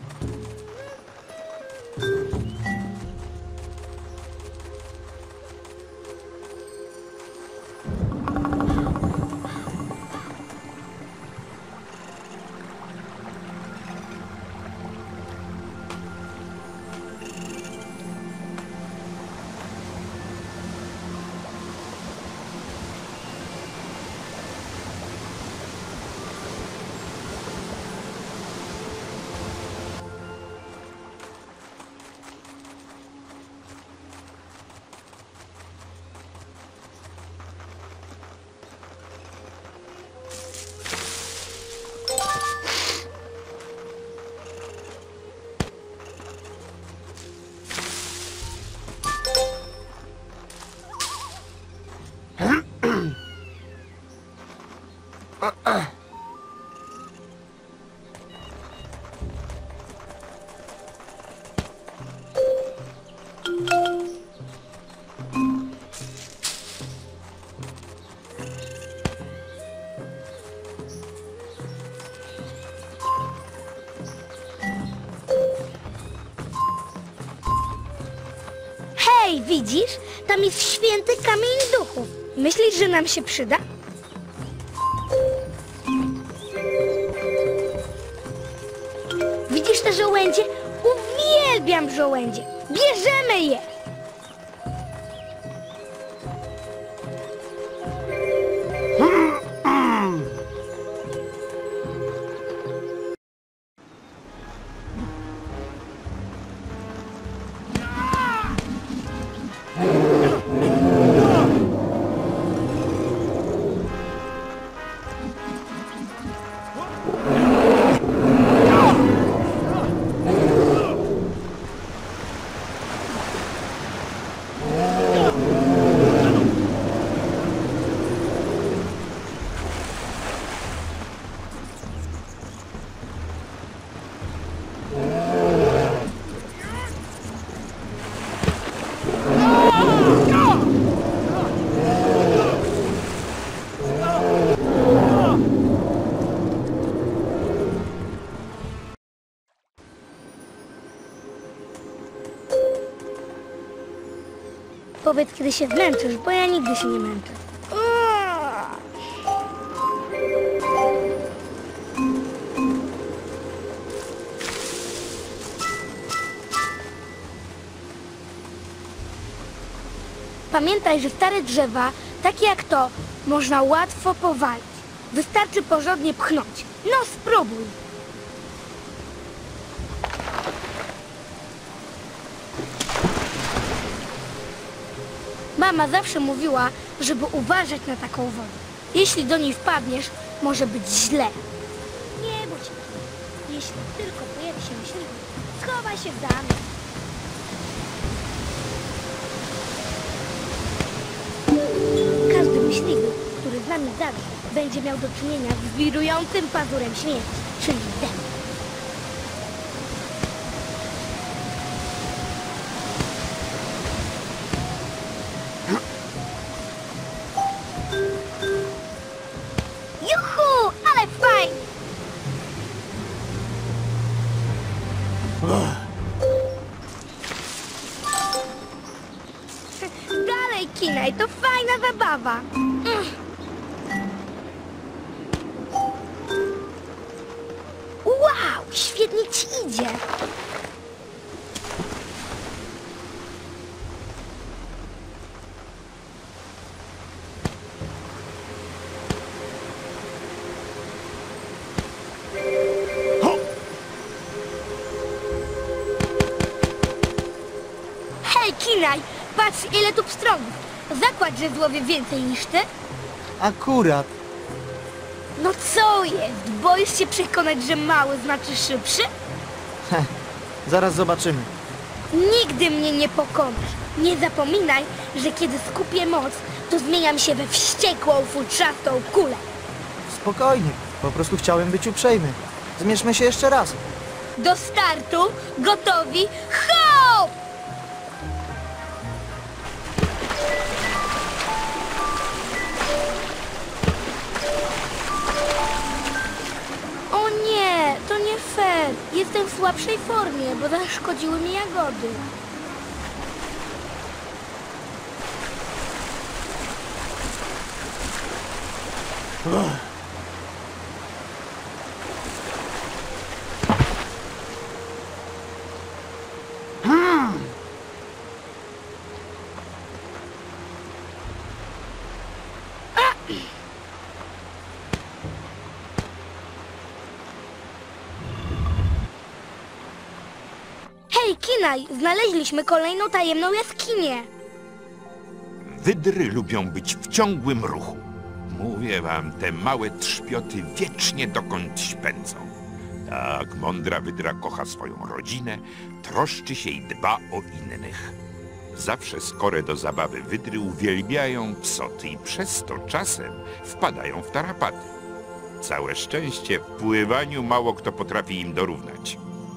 Hej, widzisz? Tam jest święty kamień duchów. Myślisz, że nam się przyda? Widzisz te żołędzie? Uwielbiam żołędzie. Bierzemy je! Powiedz, kiedy się zmęczysz, bo ja nigdy się nie męczę. Pamiętaj, że stare drzewa, takie jak to, można łatwo powalić. Wystarczy porządnie pchnąć. No spróbuj. Mama zawsze mówiła, żeby uważać na taką wodę. Jeśli do niej wpadniesz, może być źle. Nie bój się. Jeśli tylko pojawi się myśliwy, schowaj się w zamku. Każdy myśliwy, który z nami zadrze, będzie miał do czynienia z wirującym pazurem śmierci, czyli demem. Juhu, ale fajnie! Dalej, Kinaj, to fajna zabawa. Mm. Wow, świetnie ci idzie. Hej, Kinaj, patrz ile tu pstrągów. Zakładź, że złowię więcej niż ty. Akurat. No co jest? Boisz się przekonać, że mały znaczy szybszy? Heh, zaraz zobaczymy. Nigdy mnie nie pokonasz. Nie zapominaj, że kiedy skupię moc, to zmieniam się we wściekłą, futrzastą kulę. Spokojnie, po prostu chciałem być uprzejmy. Zmierzmy się jeszcze raz. Do startu, gotowi, hop! O nie, to nie fair. Jestem w słabszej formie, bo zaszkodziły mi jagody. Hej, Kinaj, znaleźliśmy kolejną tajemną jaskinię. Wydry lubią być w ciągłym ruchu. Mówię wam, te małe trzpioty wiecznie dokądś pędzą. Tak, mądra wydra kocha swoją rodzinę, troszczy się i dba o innych. Zawsze skore do zabawy wydry uwielbiają psoty i przez to czasem wpadają w tarapaty. Całe szczęście w pływaniu mało kto potrafi im dorównać.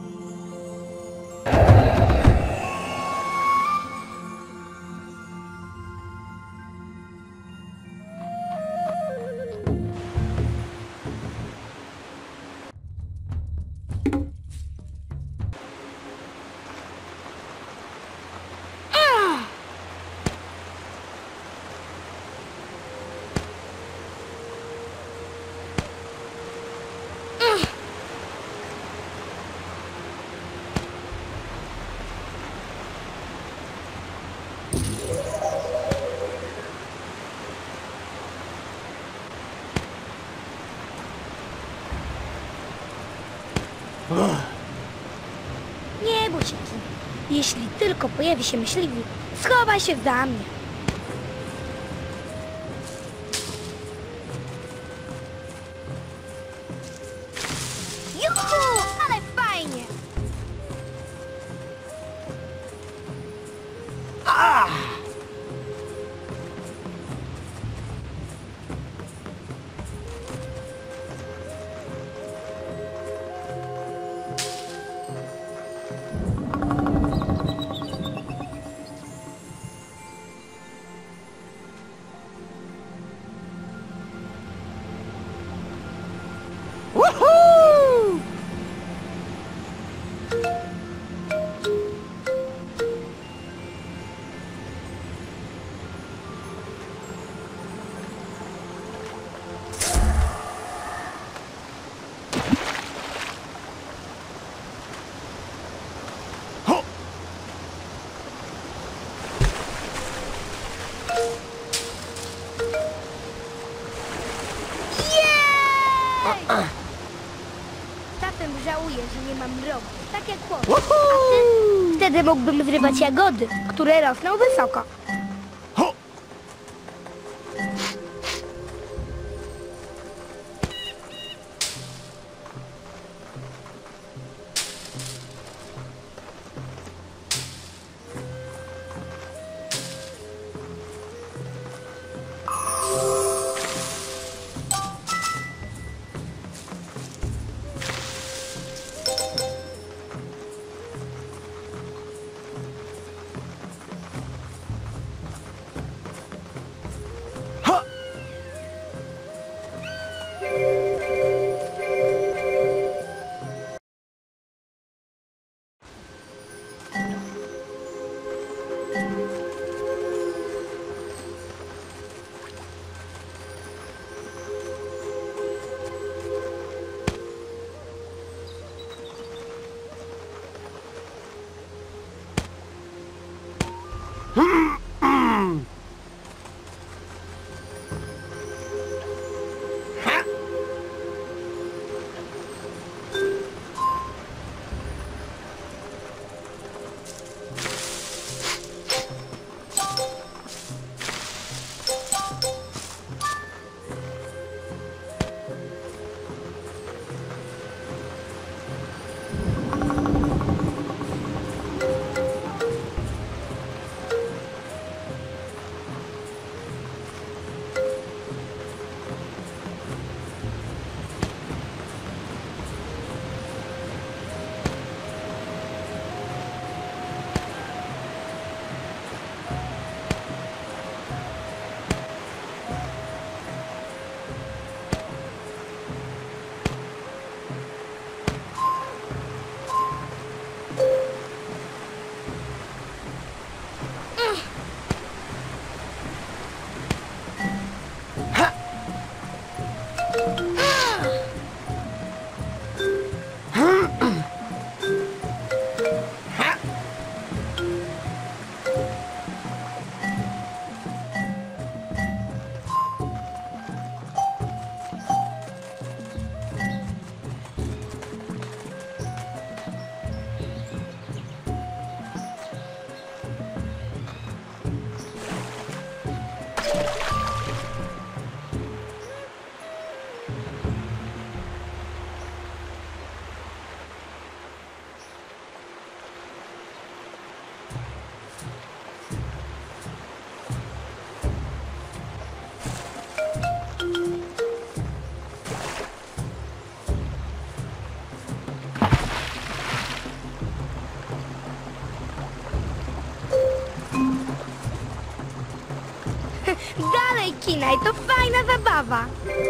Nie bój się, Kinaj. Jeśli tylko pojawi się myśliwy, schowaj się za mnie. Juhu, ale fajnie! Woohoo! Czasem żałuję, że nie mam rogu, tak jak chłopak. A ty? Wtedy mógłbym zrywać jagody, które rosną wysoko. Ho! Dalej, Kinaj, to fajna zabawa.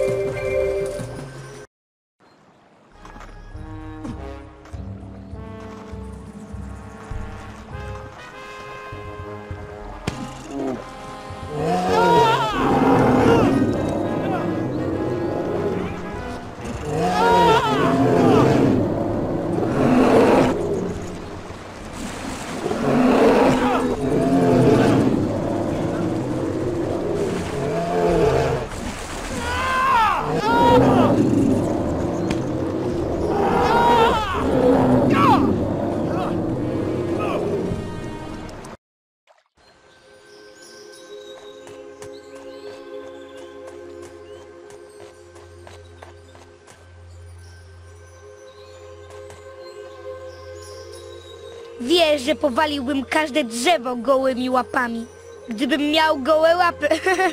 Wiesz, że powaliłbym każde drzewo gołymi łapami, gdybym miał gołe łapy.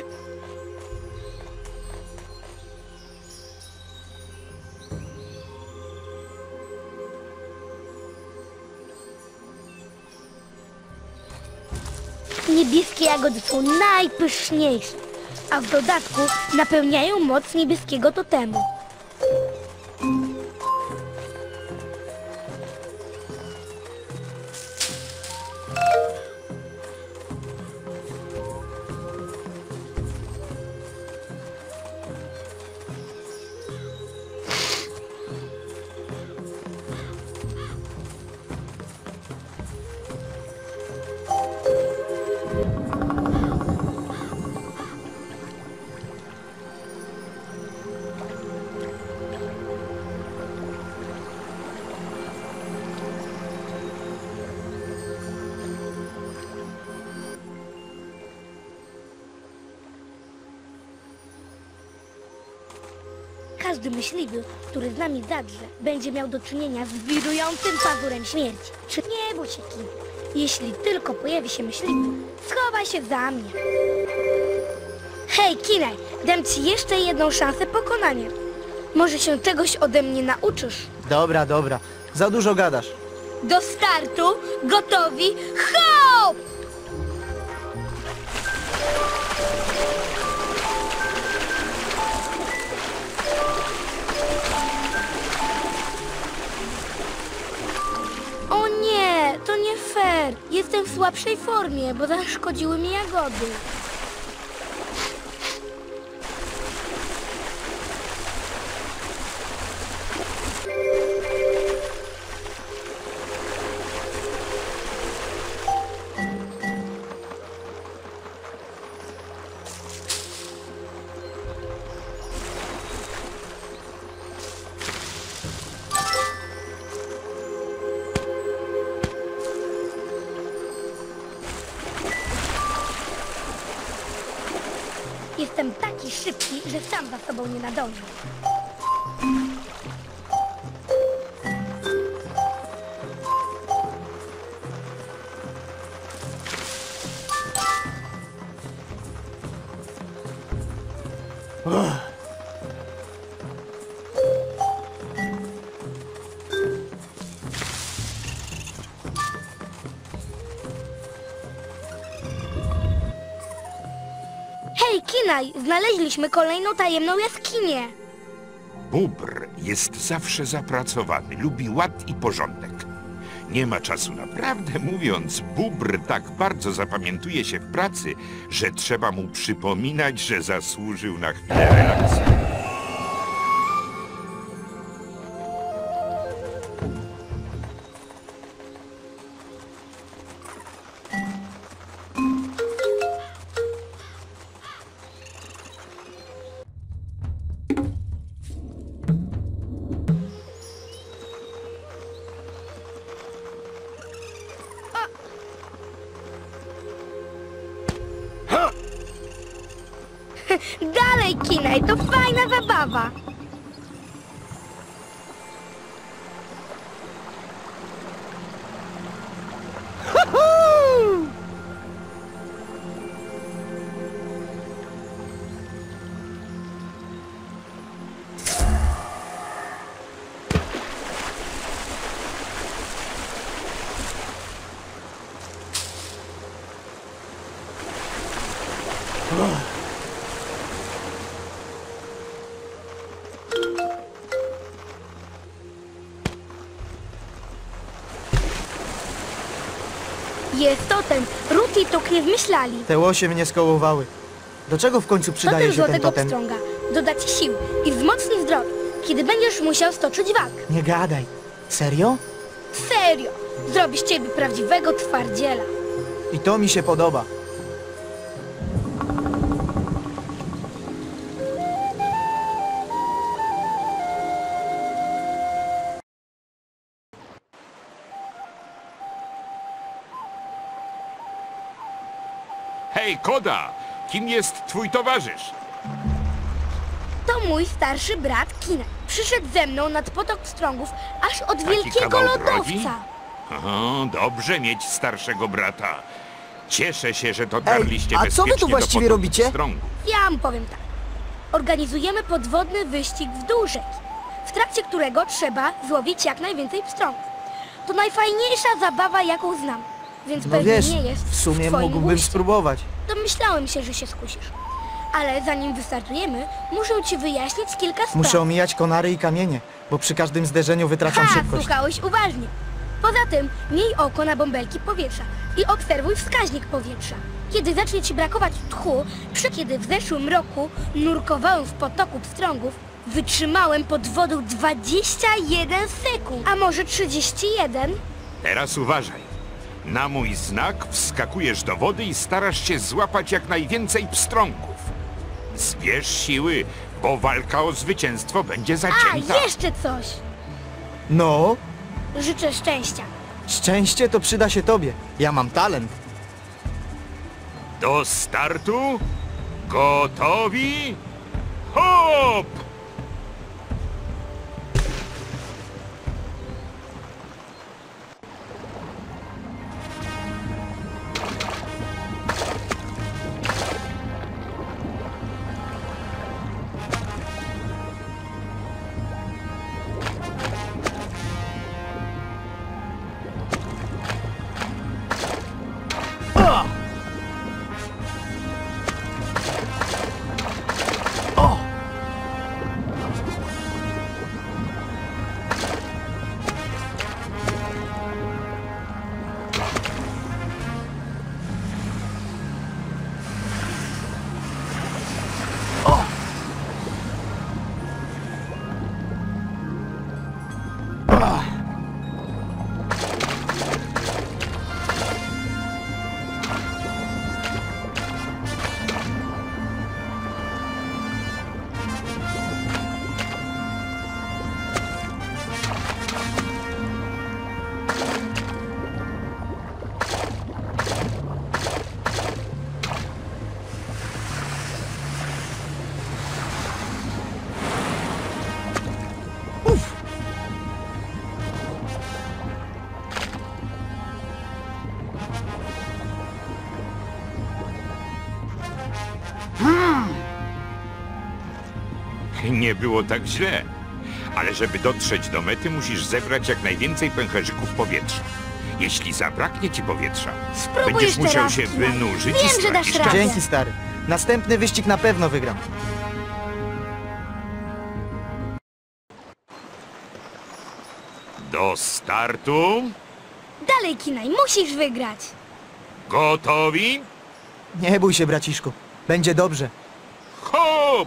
Niebieskie jagody są najpyszniejsze, a w dodatku napełniają moc niebieskiego totemu. Każdy myśliwy, który z nami zadrze, będzie miał do czynienia z wirującym pazurem śmierci. Czy nie bój się, Kim? Jeśli tylko pojawi się myśliwy, schowaj się za mnie. Hej, Kinaj, dam ci jeszcze jedną szansę pokonania. Może się czegoś ode mnie nauczysz. Dobra, dobra. Za dużo gadasz. Do startu, gotowi, hop! O nie, to nie fair. Jestem w słabszej formie, bo zaszkodziły mi jagody. Jestem taki szybki, że sam za sobą nie nadążę. Hej, Kinaj, znaleźliśmy kolejną tajemną jaskinię. Bóbr jest zawsze zapracowany, lubi ład i porządek. Nie ma czasu, naprawdę mówiąc, bóbr tak bardzo zapamiętuje się w pracy, że trzeba mu przypominać, że zasłużył na chwilę relaksu. Dalej, Kinaj, to fajna zabawa. Jest totem. Ruth i Tuk nie wymyślali. Te łosie mnie skołowały. Do czego w końcu przydaje Totem się ten złotego totem? pstrąga doda ci sił i wzmocni zdrowie, kiedy będziesz musiał stoczyć walk. Nie gadaj. Serio? Serio, zrobi z ciebie prawdziwego twardziela. I to mi się podoba. Hej, Koda! Kim jest twój towarzysz? To mój starszy brat Kinaj. Przyszedł ze mną nad potok pstrągów aż od Taki wielkiego kawał drogi? lodowca. Aha, dobrze mieć starszego brata. Cieszę się, że Ej, dotarliście a co bezpiecznie wy tu właściwie do potoku robicie? pstrągów. Ja wam powiem tak. Organizujemy podwodny wyścig w dół rzeki, w trakcie którego trzeba złowić jak najwięcej pstrągów. To najfajniejsza zabawa, jaką znam, więc No pewnie wiesz, nie jest w sumie twoim mógłbym guście. spróbować. Domyślałem się, że się skusisz. Ale zanim wystartujemy, muszę ci wyjaśnić kilka spraw. Muszę omijać konary i kamienie, bo przy każdym zderzeniu wytracam Ha, szybkość. słuchałeś uważnie. Poza tym, miej oko na bąbelki powietrza i obserwuj wskaźnik powietrza. Kiedy zacznie ci brakować tchu, przy kiedy w zeszłym roku nurkowałem w potoku pstrągów, wytrzymałem pod wodą dwadzieścia jeden sekund, a może trzydzieści jeden? Teraz uważaj. Na mój znak wskakujesz do wody i starasz się złapać jak najwięcej pstrągów. Zbierz siły, bo walka o zwycięstwo będzie A, zacięta. jeszcze coś! No, Życzę szczęścia. szczęście to przyda się tobie. Ja mam talent. Do startu? Gotowi? Hop! Nie było tak źle. Ale żeby dotrzeć do mety, musisz zebrać jak najwięcej pęcherzyków powietrza. Jeśli zabraknie ci powietrza, Spróbuj będziesz jeszcze musiał raz, się Kinaj. wynurzyć Wiem, i że dasz stracisz radę. czas. Dzięki, stary. Następny wyścig na pewno wygram. Do startu. Dalej, Kinaj, musisz wygrać. Gotowi? Nie bój się, braciszku. Będzie dobrze. Hop!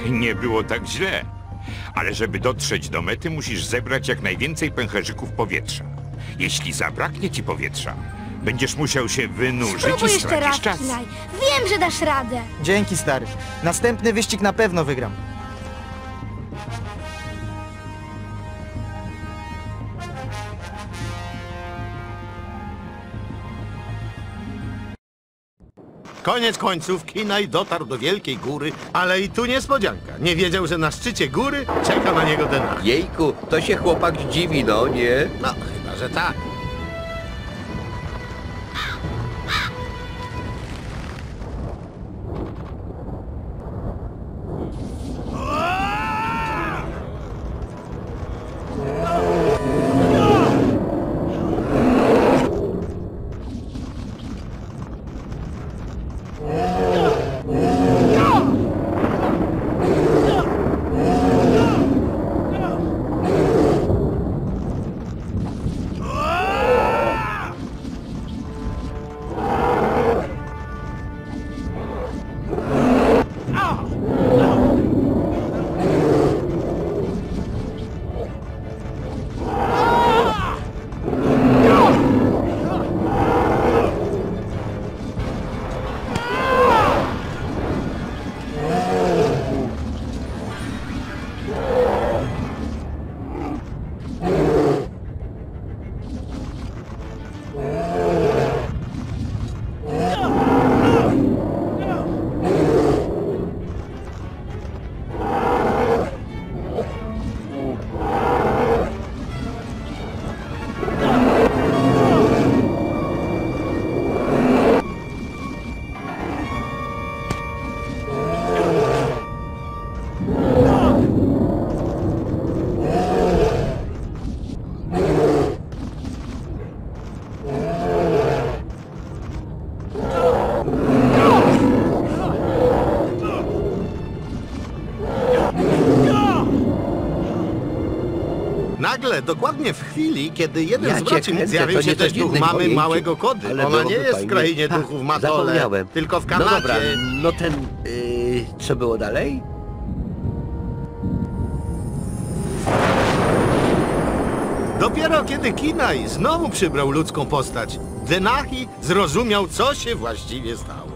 Nie było tak źle. Ale żeby dotrzeć do mety, musisz zebrać jak najwięcej pęcherzyków powietrza. Jeśli zabraknie ci powietrza, będziesz musiał się wynurzyć Spróbuj i jeszcze raz, stracisz czas. Kinaj. Wiem, że dasz radę. Dzięki, stary. Następny wyścig na pewno wygram. Koniec końców Kinaj dotarł do wielkiej góry, ale i tu niespodzianka. Nie wiedział, że na szczycie góry czeka na niego Denahi. Jejku, to się chłopak zdziwi, no nie? No, chyba, że tak. Nagle, dokładnie w chwili, kiedy jeden Ja z cię braci kręcę, zjawił to się nie też coś duch innego, mamy ojejciu. małego Kody. Ale Ona byłoby nie jest w fajnie. krainie Ha, duchów Matole, Zapomniałem. tylko w No Kanadzie. dobra, no ten... Yy, co było dalej? Dopiero kiedy Kinaj znowu przybrał ludzką postać, Denahi zrozumiał, co się właściwie stało.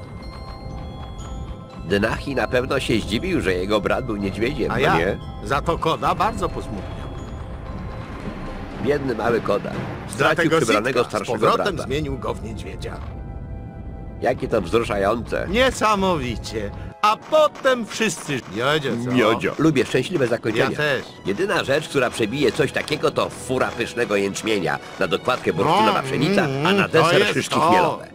Denahi na pewno się zdziwił, że jego brat był niedźwiedziem, A no ja nie? za to Koda bardzo posmutniał. Biedny mały Koda. Stracił Dlatego przybranego Sitka z starszego powrotem brata. zmienił go w niedźwiedzia. Jakie to wzruszające. Niesamowicie. A potem wszyscy... Miodzio, co? Miodzio. Lubię szczęśliwe zakończenia. Ja też. Jedyna rzecz, która przebije coś takiego, to fura pysznego jęczmienia. Na dokładkę bursztynowa No, pszenica, mm, a na to deser jest szyszki to. chmielowe.